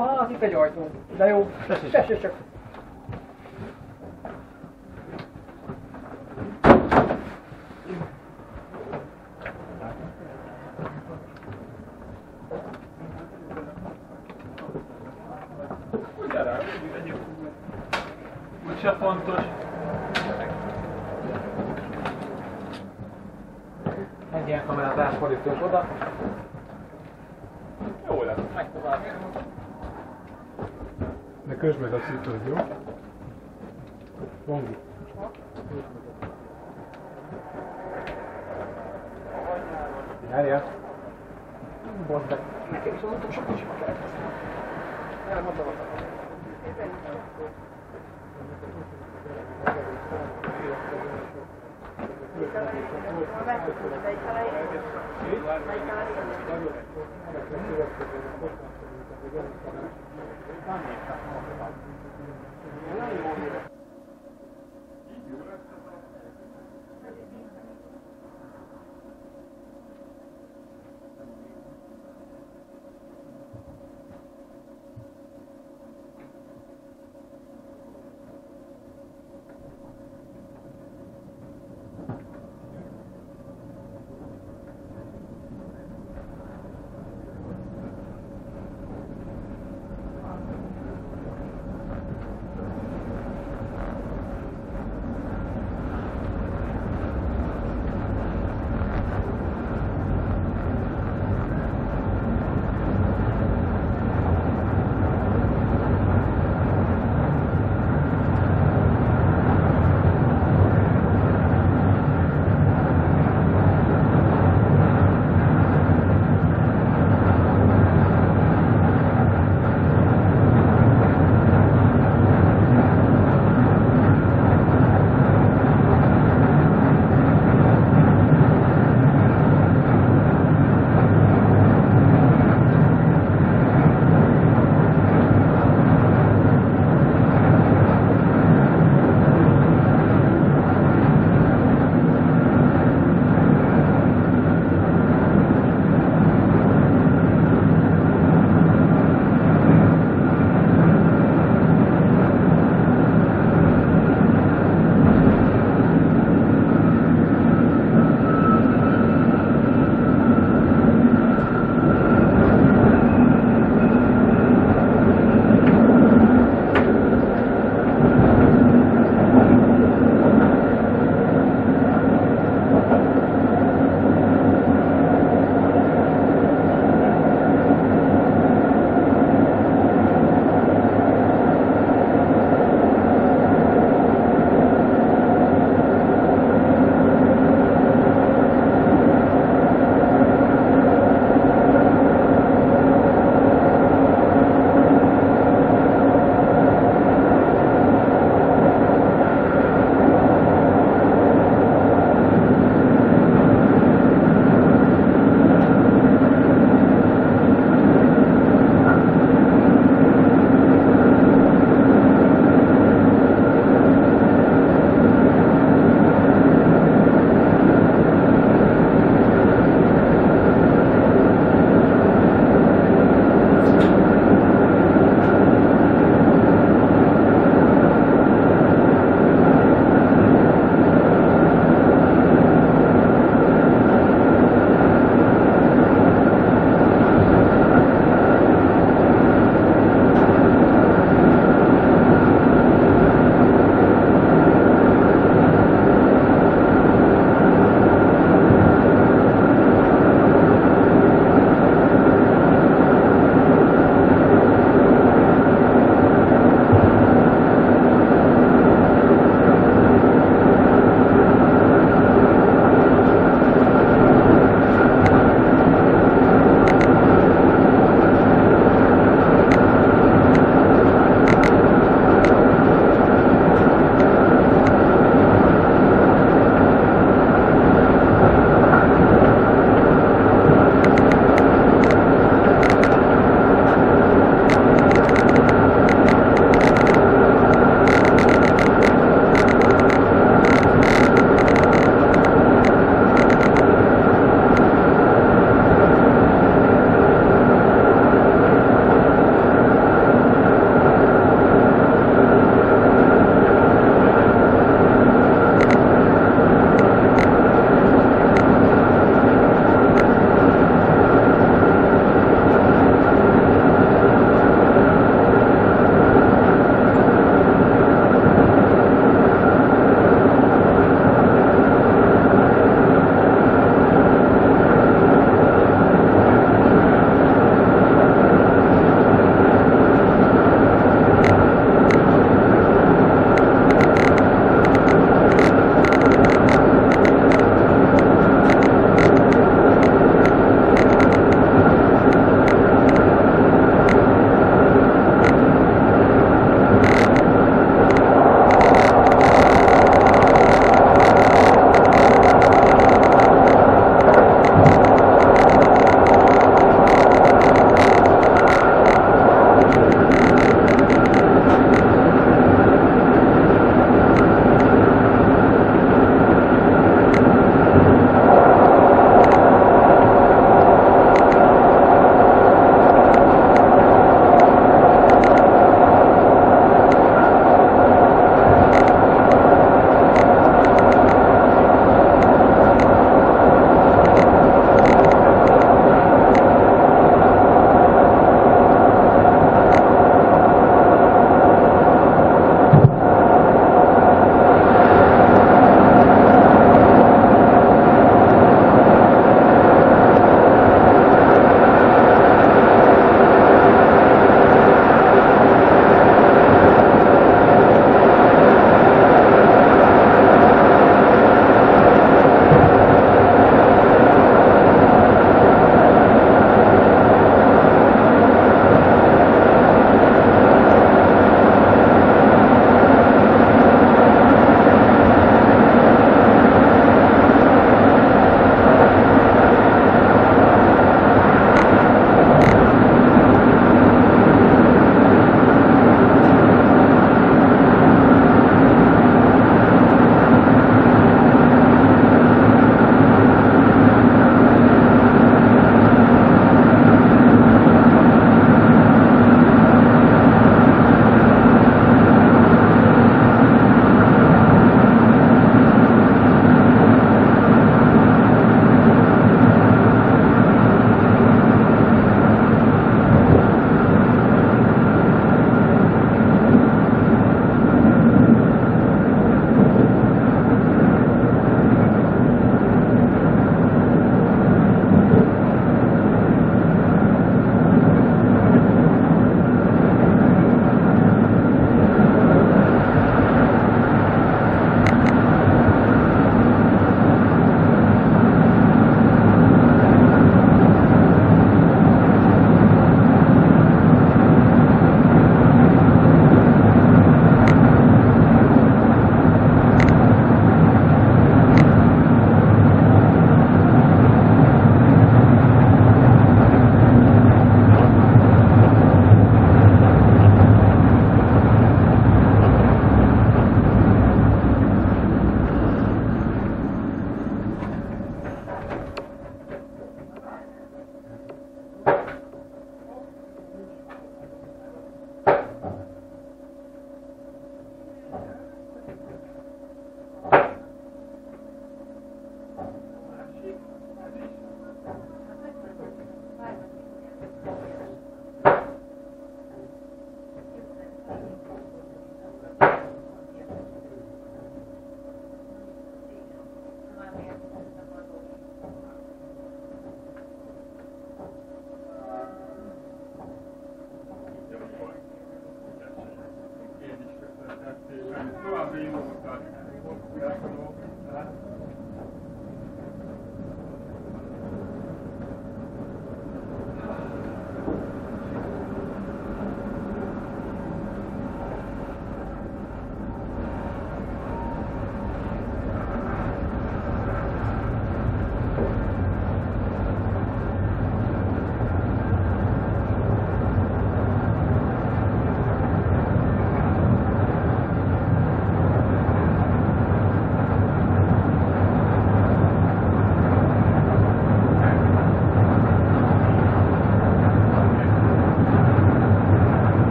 Ah, itt egy ajtó. De jó. Tessék csak. Úgyse fontos. Egy ilyen kamerát ráfordítós oda. Jó lesz. Megy tovább. De közd meg a cipőd, jó? Bongi. Járjál. Bozd be. Nekem is mondtam, sok kocsiba kell. Elmondom.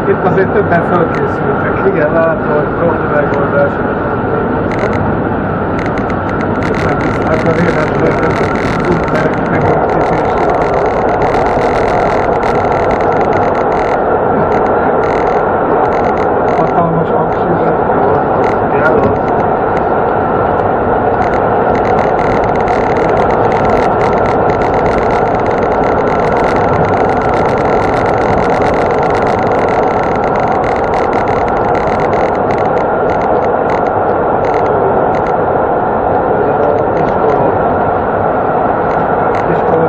Itt azért többen felkészültek. Igen, látom, hogy profi megoldás. Hát a véletlenül az útmerek megépítés. Hatalmas hangsúlyzat. Jelen. Iskola.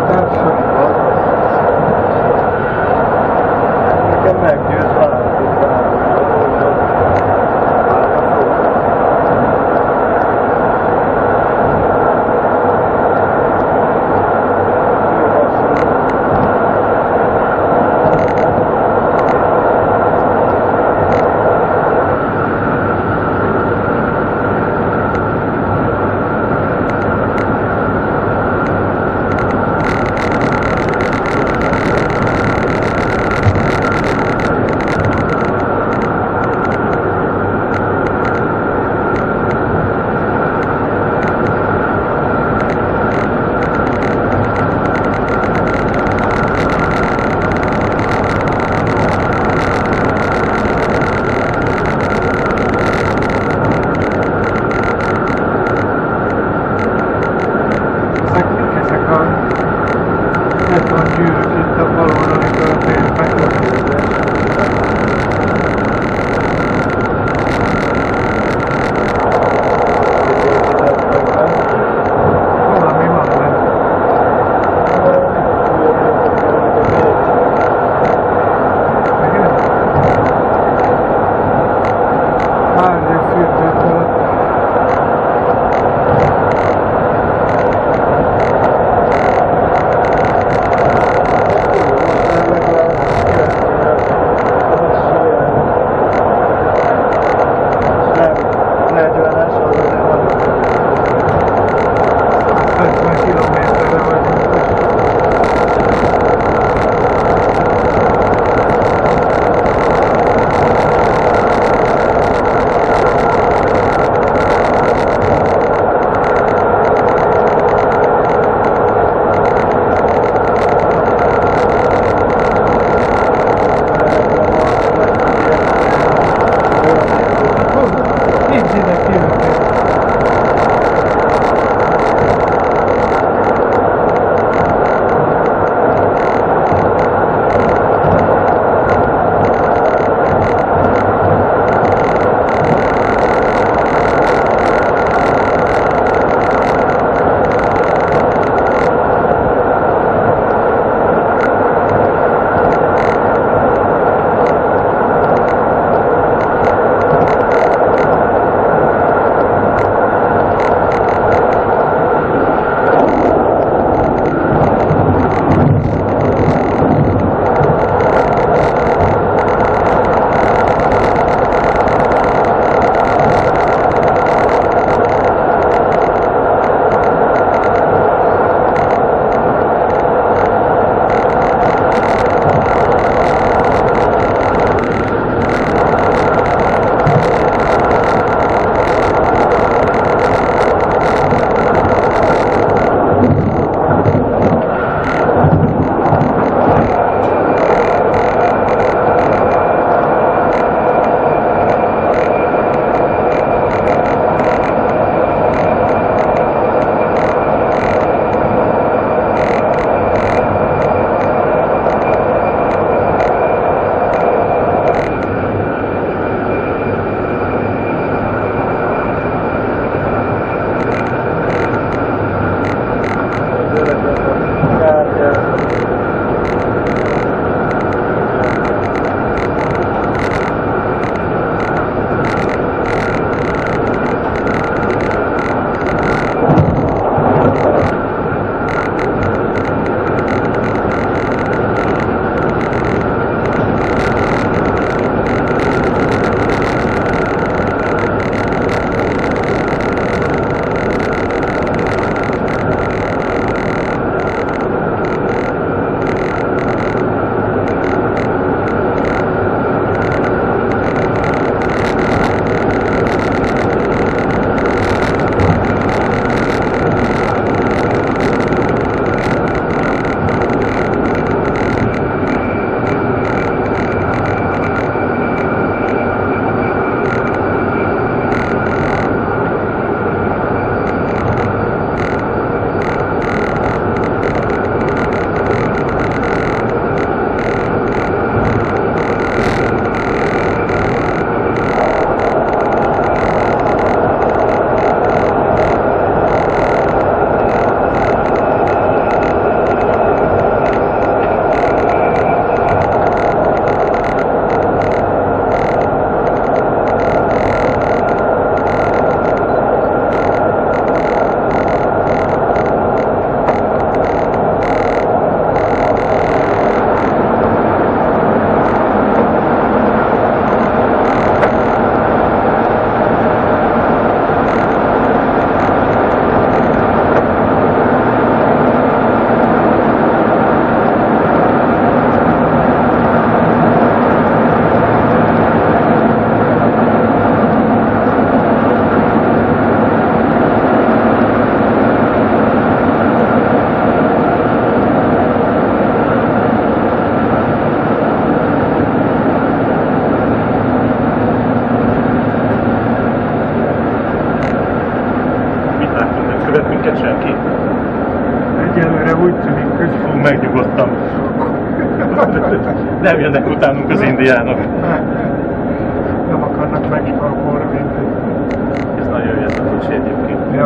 Nem jönnek utánunk az indiánok. Nem akarnak megskalpolni minket. Ez nagyon jött a kocsi egyébként. Ja.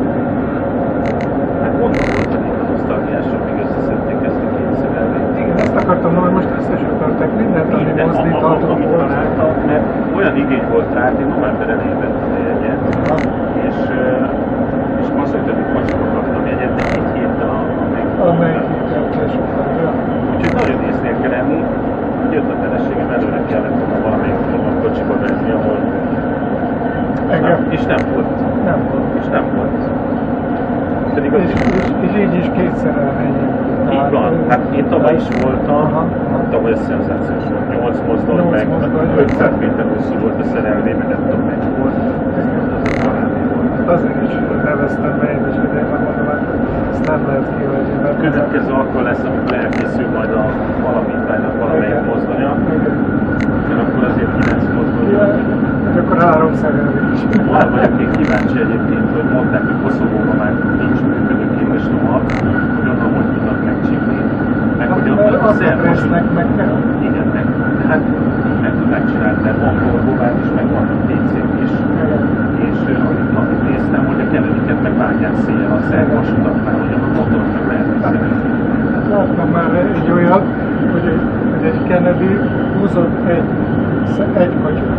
Hát mondom, hogy itt a nosztalgiásra még összeszedték ezt a két szerelvényt. Igen, ezt akartam mondani, most összesöpörtek mindent, ami Minden, mozdíthatók amit volt. találtam, mert olyan igény volt rá, hogy november elején vettem a jegyet, és, és azt mondta, hogy kocsiba kaptam jegyet, de egy héttel a Amelyik héttel sokkal. Úgyhogy nagyon észnél kell lenni, hogy jött a feleségem, előre kellett volna valamelyik a kocsiba venni, ahol Engem. nem, és nem volt. Nem volt. És nem volt. Pedig az És, is, és, és így is kétszer elmenjünk. így van. Hát én tavaly is voltam, Aha. tavaly szenzációs volt. nyolc mozdony, Nyolc meg mozdony. ötszáz méter hosszú volt a szerelvény, mert nem tudom mennyi volt. Az parádi volt. Azért is neveztem be én is, hogy én megmondom, hát ezt nem lehet kihagyni. A következő akkor lesz, amikor elkészül majd a alapítványnak valamelyik mozdonya, mert akkor azért kilenc mozdony. És akkor három szerelés. Arra vagyok még kíváncsi egyébként, hogy mondták, hogy Koszovóban már nincs működőképes lovag, hogy onnan hogy tudnak megcsípni. Meg hogy Mert a azt a résznek meg kell. igen, meg, tehát meg tudják csinálni, mert van Korgovát is, meg van té cé-k is. És uh, amit, amit néztem, hogy a Kennedy-ket meg vágják széjjel a szerb vasutaknál, hogy a motor meg lehet szerelni. Láttam már egy olyat, hogy egy, hogy egy Kennedy húzott egy, egy kocsit.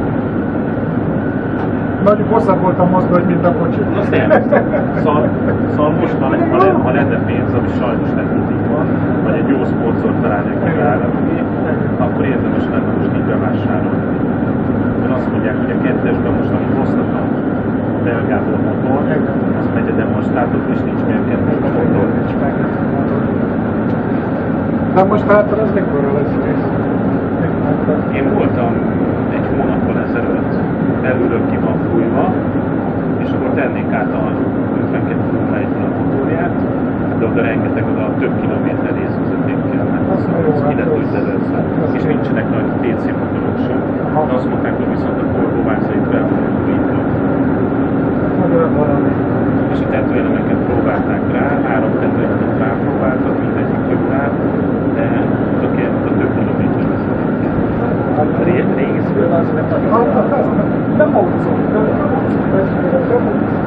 Nagyon hosszabb volt a mozdony, mint a kocsi. Na tényleg. Szóval, szóval most, ha, ha, le, ha lenne pénz, ami sajnos nem mindig van, vagy egy jó szponzort találják meg állami, akkor érdemes lenne most így bevásárolni. Mert azt mondják, hogy a kettesben most, amit hoztak a belgából motor, az megy a demonstrátor, és nincs még kettős motor. De most láttad, az mikor lesz rész? Én voltam egy hónappal ezelőtt, belülről ki van fújva, és akkor tennék át a ötvenkettő nulla egyre a motorját, de oda rengeteg, oda több kilométer részvezeték kell, mert az ki lett úgynevezve, és nincsenek nagy té cé motorok sem. De azt mondták, hogy viszont a Korgovászait fel vannak újítva. És a tetőelemeket próbálták rá, három tetőelemet rápróbáltak, mindegyik jó rá, de oda kell, oda több kilométer vezeték. A régi szülő az nem Nem autózom.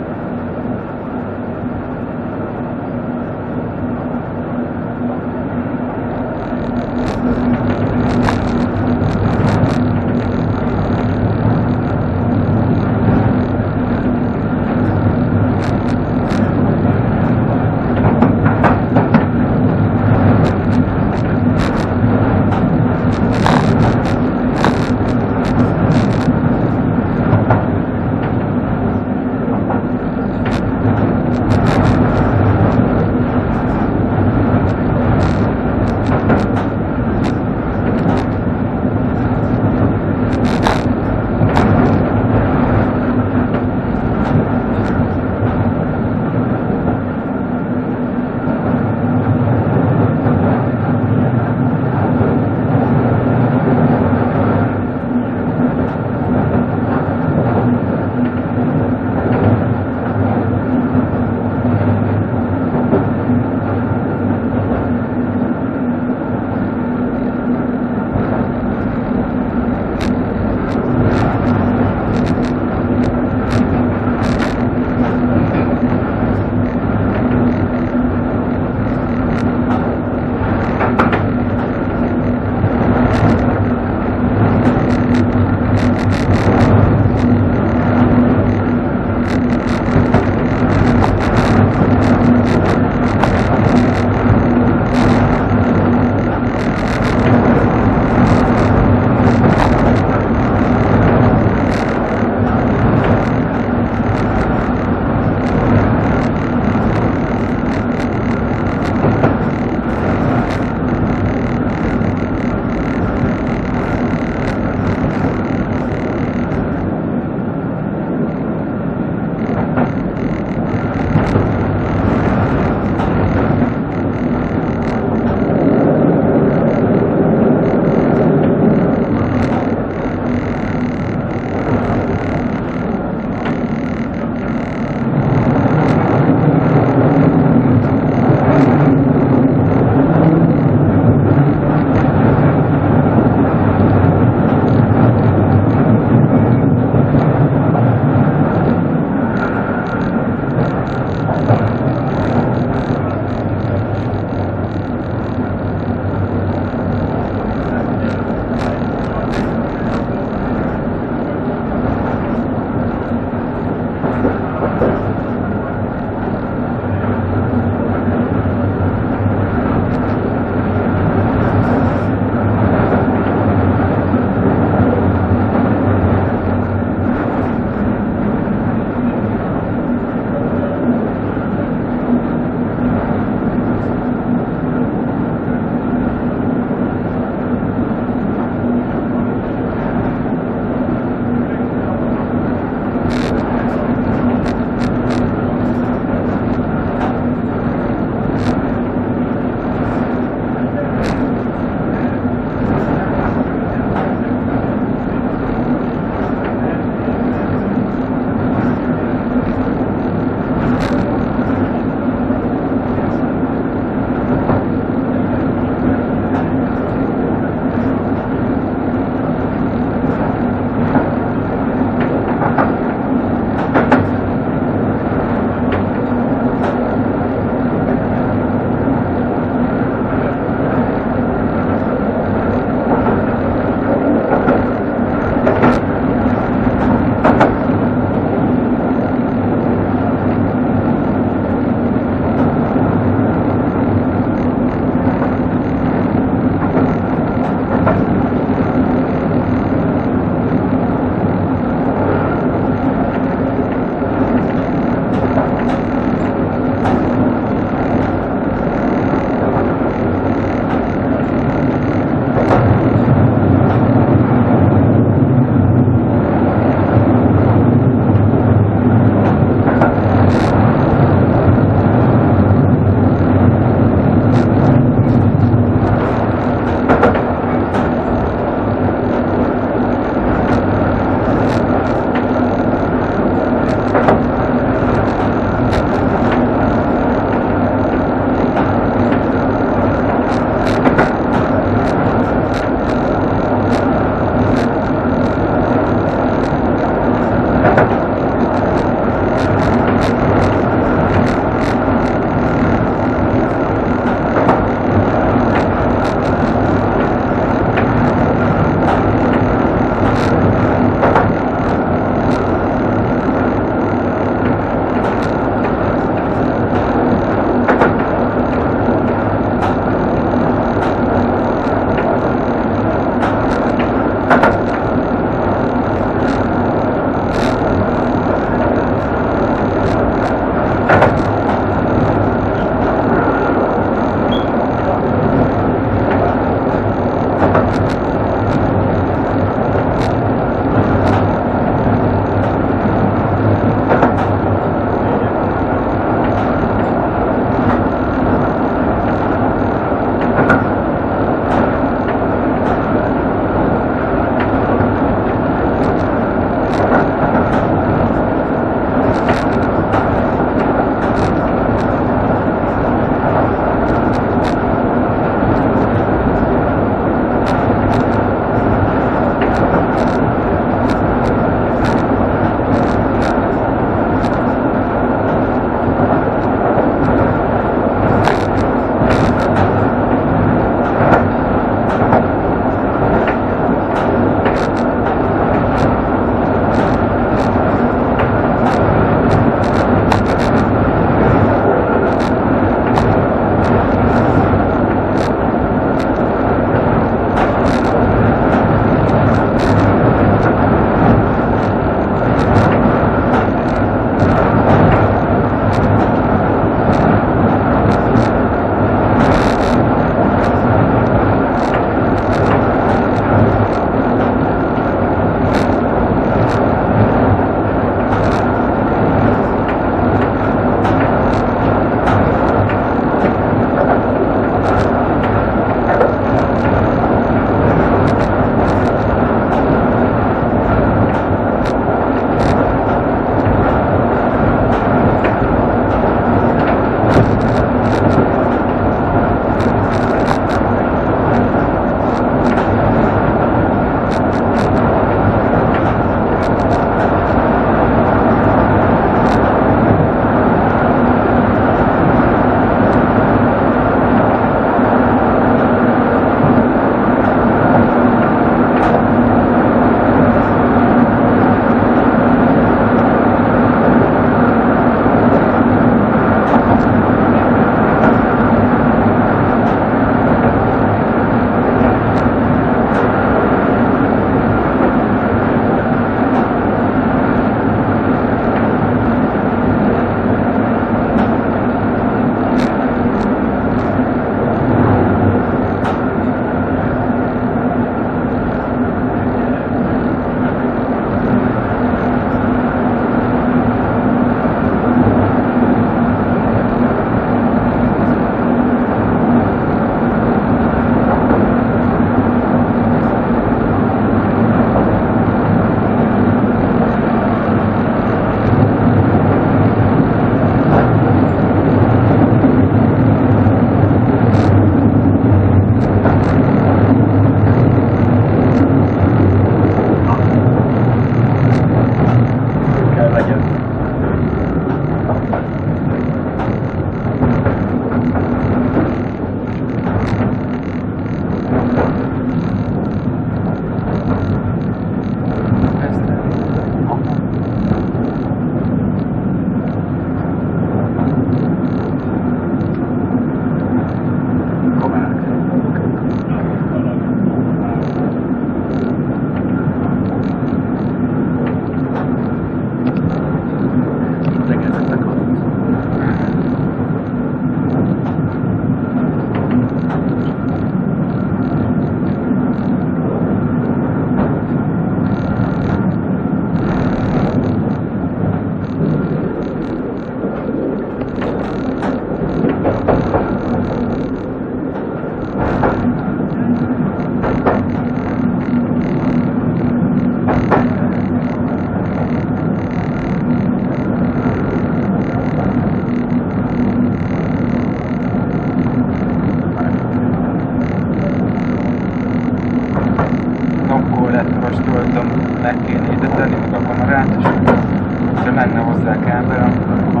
lenne hozzá kábel, akkor...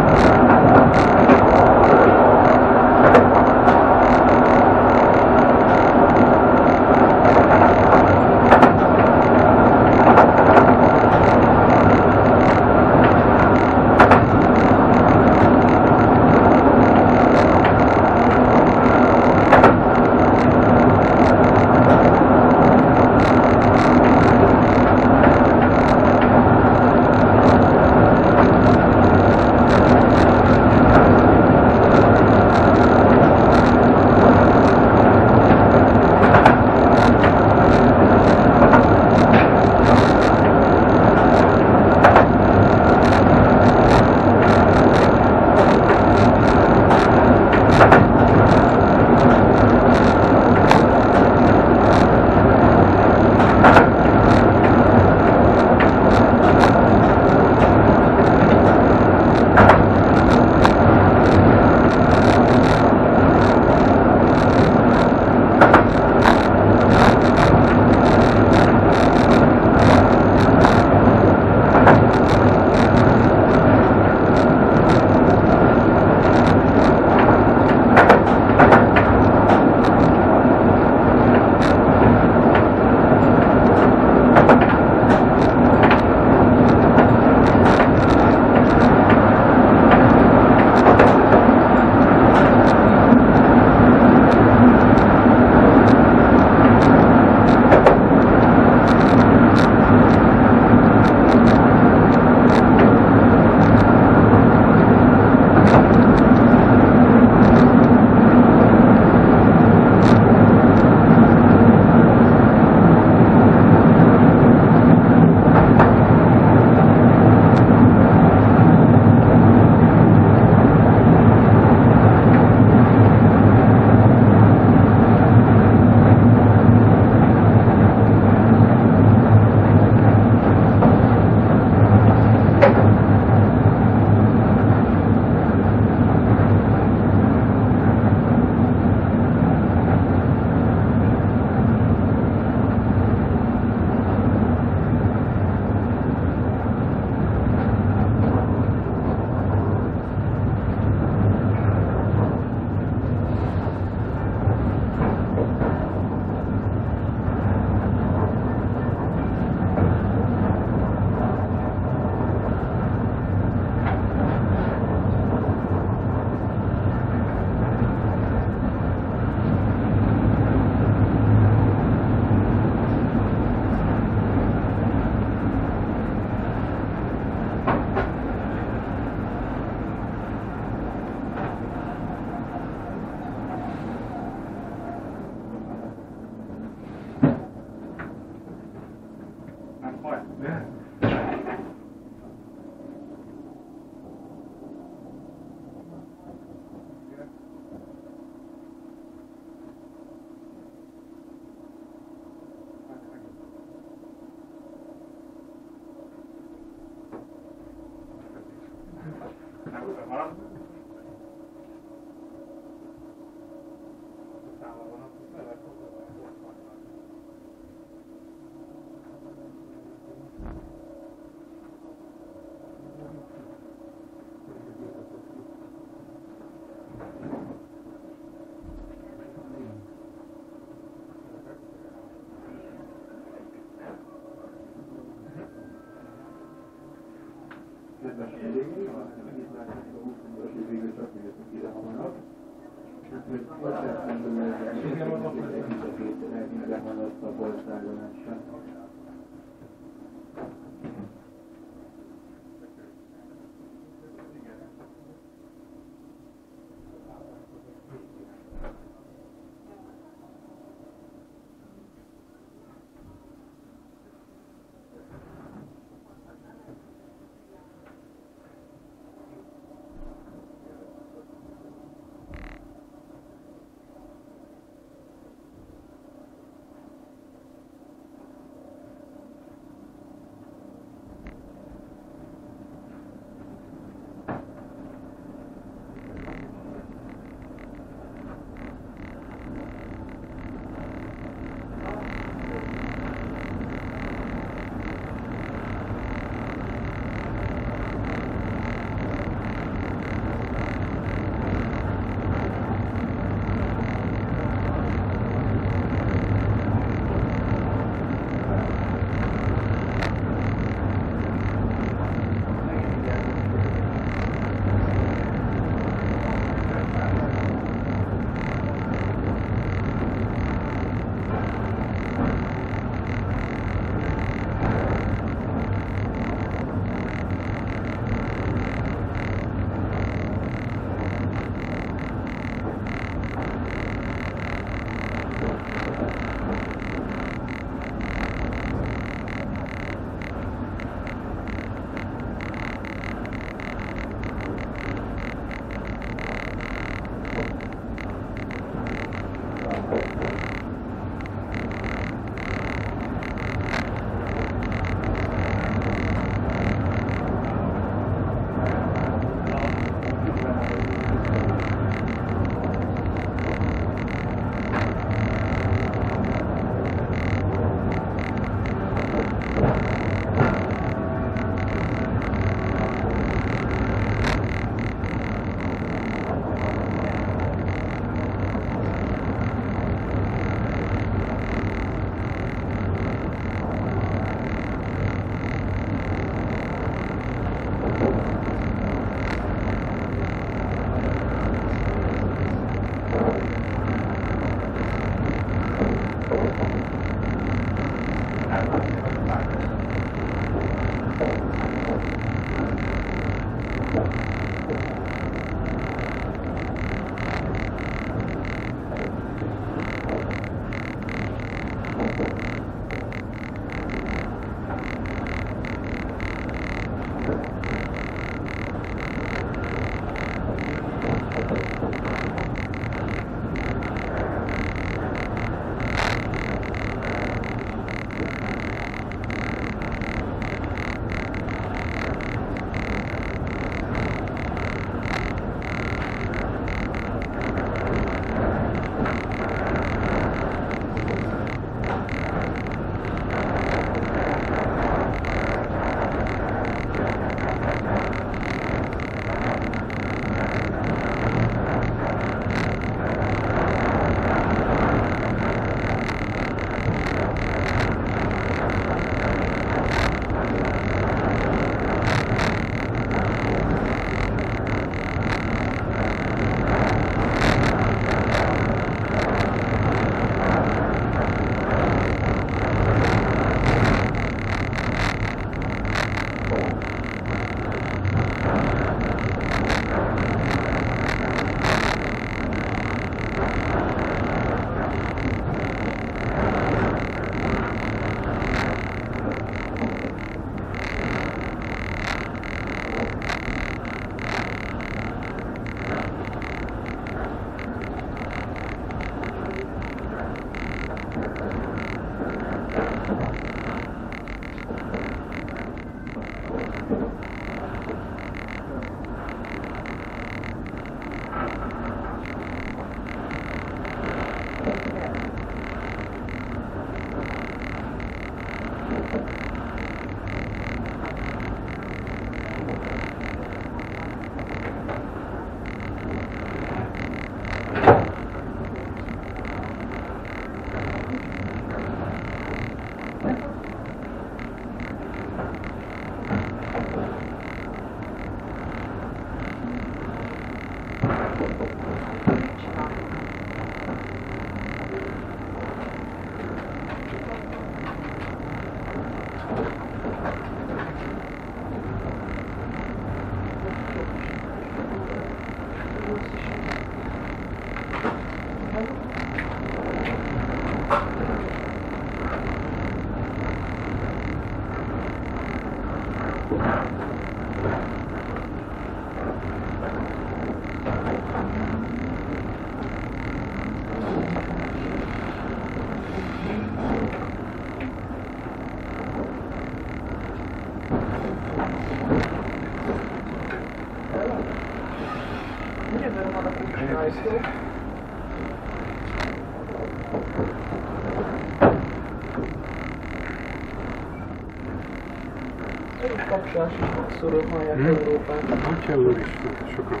Kapcsolás is sokszor hallják hmm. Európát. A cselló is sokan.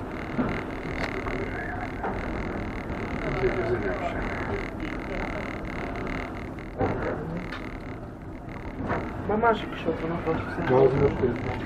Ez egy Már másik is ott van a kapcsolás. De az most értem.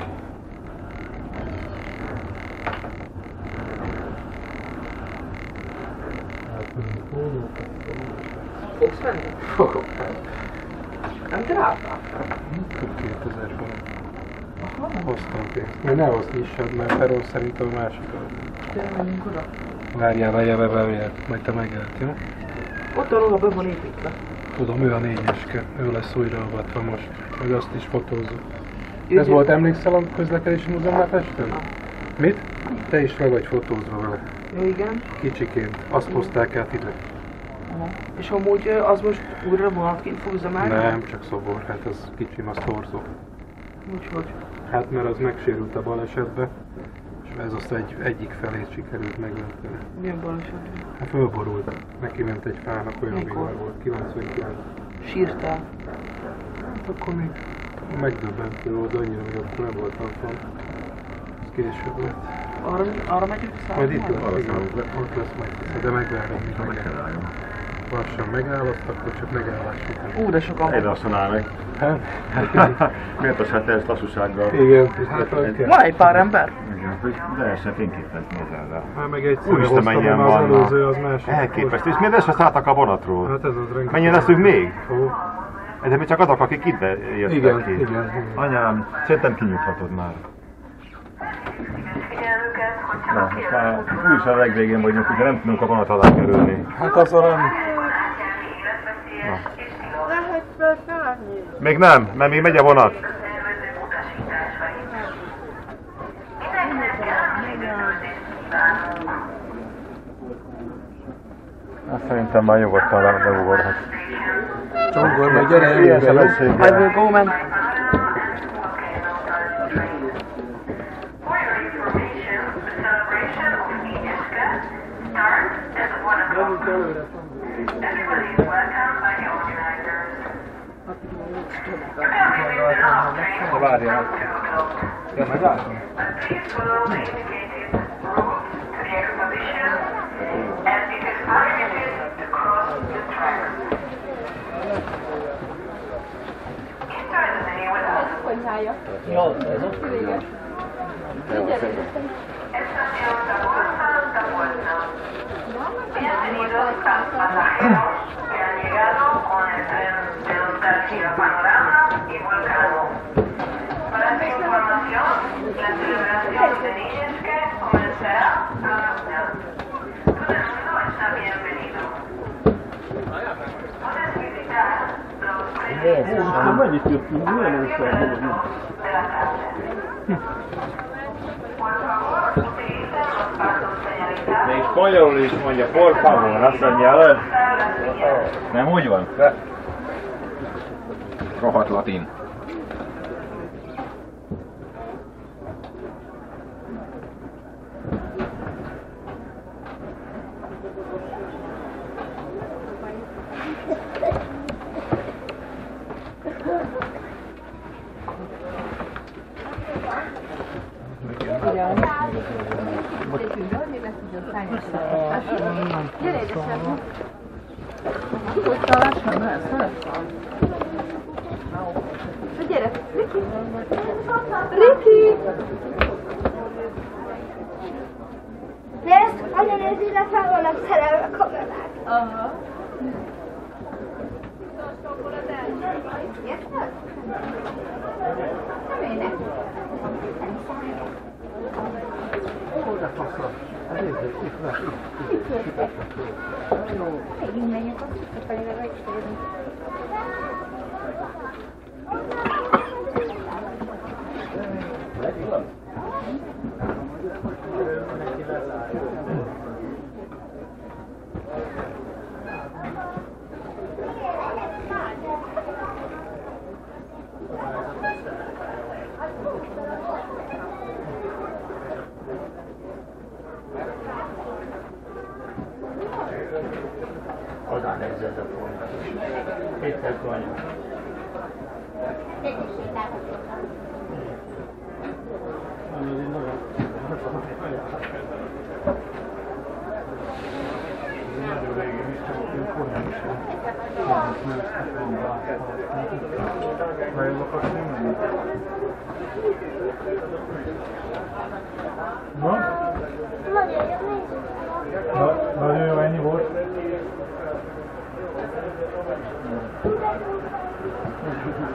Fogsz venni? Fogok. Nem drága? kétezer forint. Hoztam pénzt. Mert ne hozd nyissad, mert Feró szerint a másik az. Tényleg menjünk oda? Várjál, várjál, várjál, majd te megállt, jó? Ott a be van építve. Tudom, ő a négyeske, ő lesz újraavatva most, hogy azt is fotózzuk. Ez volt, emlékszel a közlekedési múzeumnál Pesten? Mit? Te is le vagy fotózva vele. Jó, igen. Kicsiként. Azt hozták át ide. Aha. És amúgy az most újra vonatként fog üzemelni? Nem, csak szobor, hát az kicsim, az torzó. Úgyhogy? Hát mert az megsérült a balesetbe, és ez azt egy, egyik felét sikerült megmenteni. Milyen baleset? Hát fölborult, neki ment egy fának, olyan Mikor? villar volt, kilencvenkilenc. Sírtál? Hát akkor még megdöbbentő volt annyira, hogy akkor nem volt alkalom. Ez később lett. Arra, arra megyünk szállni? Majd itt lesz, igen, ott lesz majd vissza, de megvárom, míg megáll. Lassan megállott, akkor csak megállás után. Ú, de sokan Egy lassan áll meg. Hát? Miért a sáteljes lassúsággal? Igen, hát az kell. van egy pár ember? Igen, hogy lehessen fényképezni ezzel. Hát meg egyszer Úristen, hoztam, mennyien mert az vannak. előző az másik. Elképesztő, és miért ezt szálltak a vonatról? Hát ez az rengeteg. Mennyien leszünk még? Ó. De még csak azok, akik ide jöttek Igen, ki. igen, igen. Anyám, szerintem kinyugtatod már. Na, most már úgyis a legvégén vagyunk, ugye nem tudunk a vonat alá kerülni. Hát az olyan... Még nem, mert még megy a vonat. Azt szerintem már nyugodtan leugorhat. Csongor, meg gyere előre, jó? I will go, man. Várjál. Ja, meglátom. Konyhája. Jó, ez ott véges. Bienvenidos a pasajeros que han llegado con el tren de nostalgia Panorama y Volcano. Para su información, la celebración de Niñezque comenzará a la una. Todo el mundo está bienvenido. Puedes visitar los precios Nem mennyit jöttünk, milyen össze de la calle. Por favor, utilicen los pasos señalizados. De és spanyolul is mondja, por favor, azt mondja el. Nem úgy van? Rohadt latin. Gyere ide, Szerbu! Tudod, talán sem lehet, Nézd, anya nézd, ide fel vannak szerelve kamerák. Aha. Nem ének. Oda faszol. Nézzük, itt van, itt, itt, itt, itt. Megint megyek, azt felé meg is kérdezni. Oda nézzed a fontos. Itt ez van. Na? Nagyon jó, ennyi volt.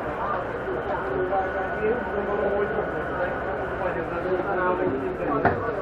Thank you.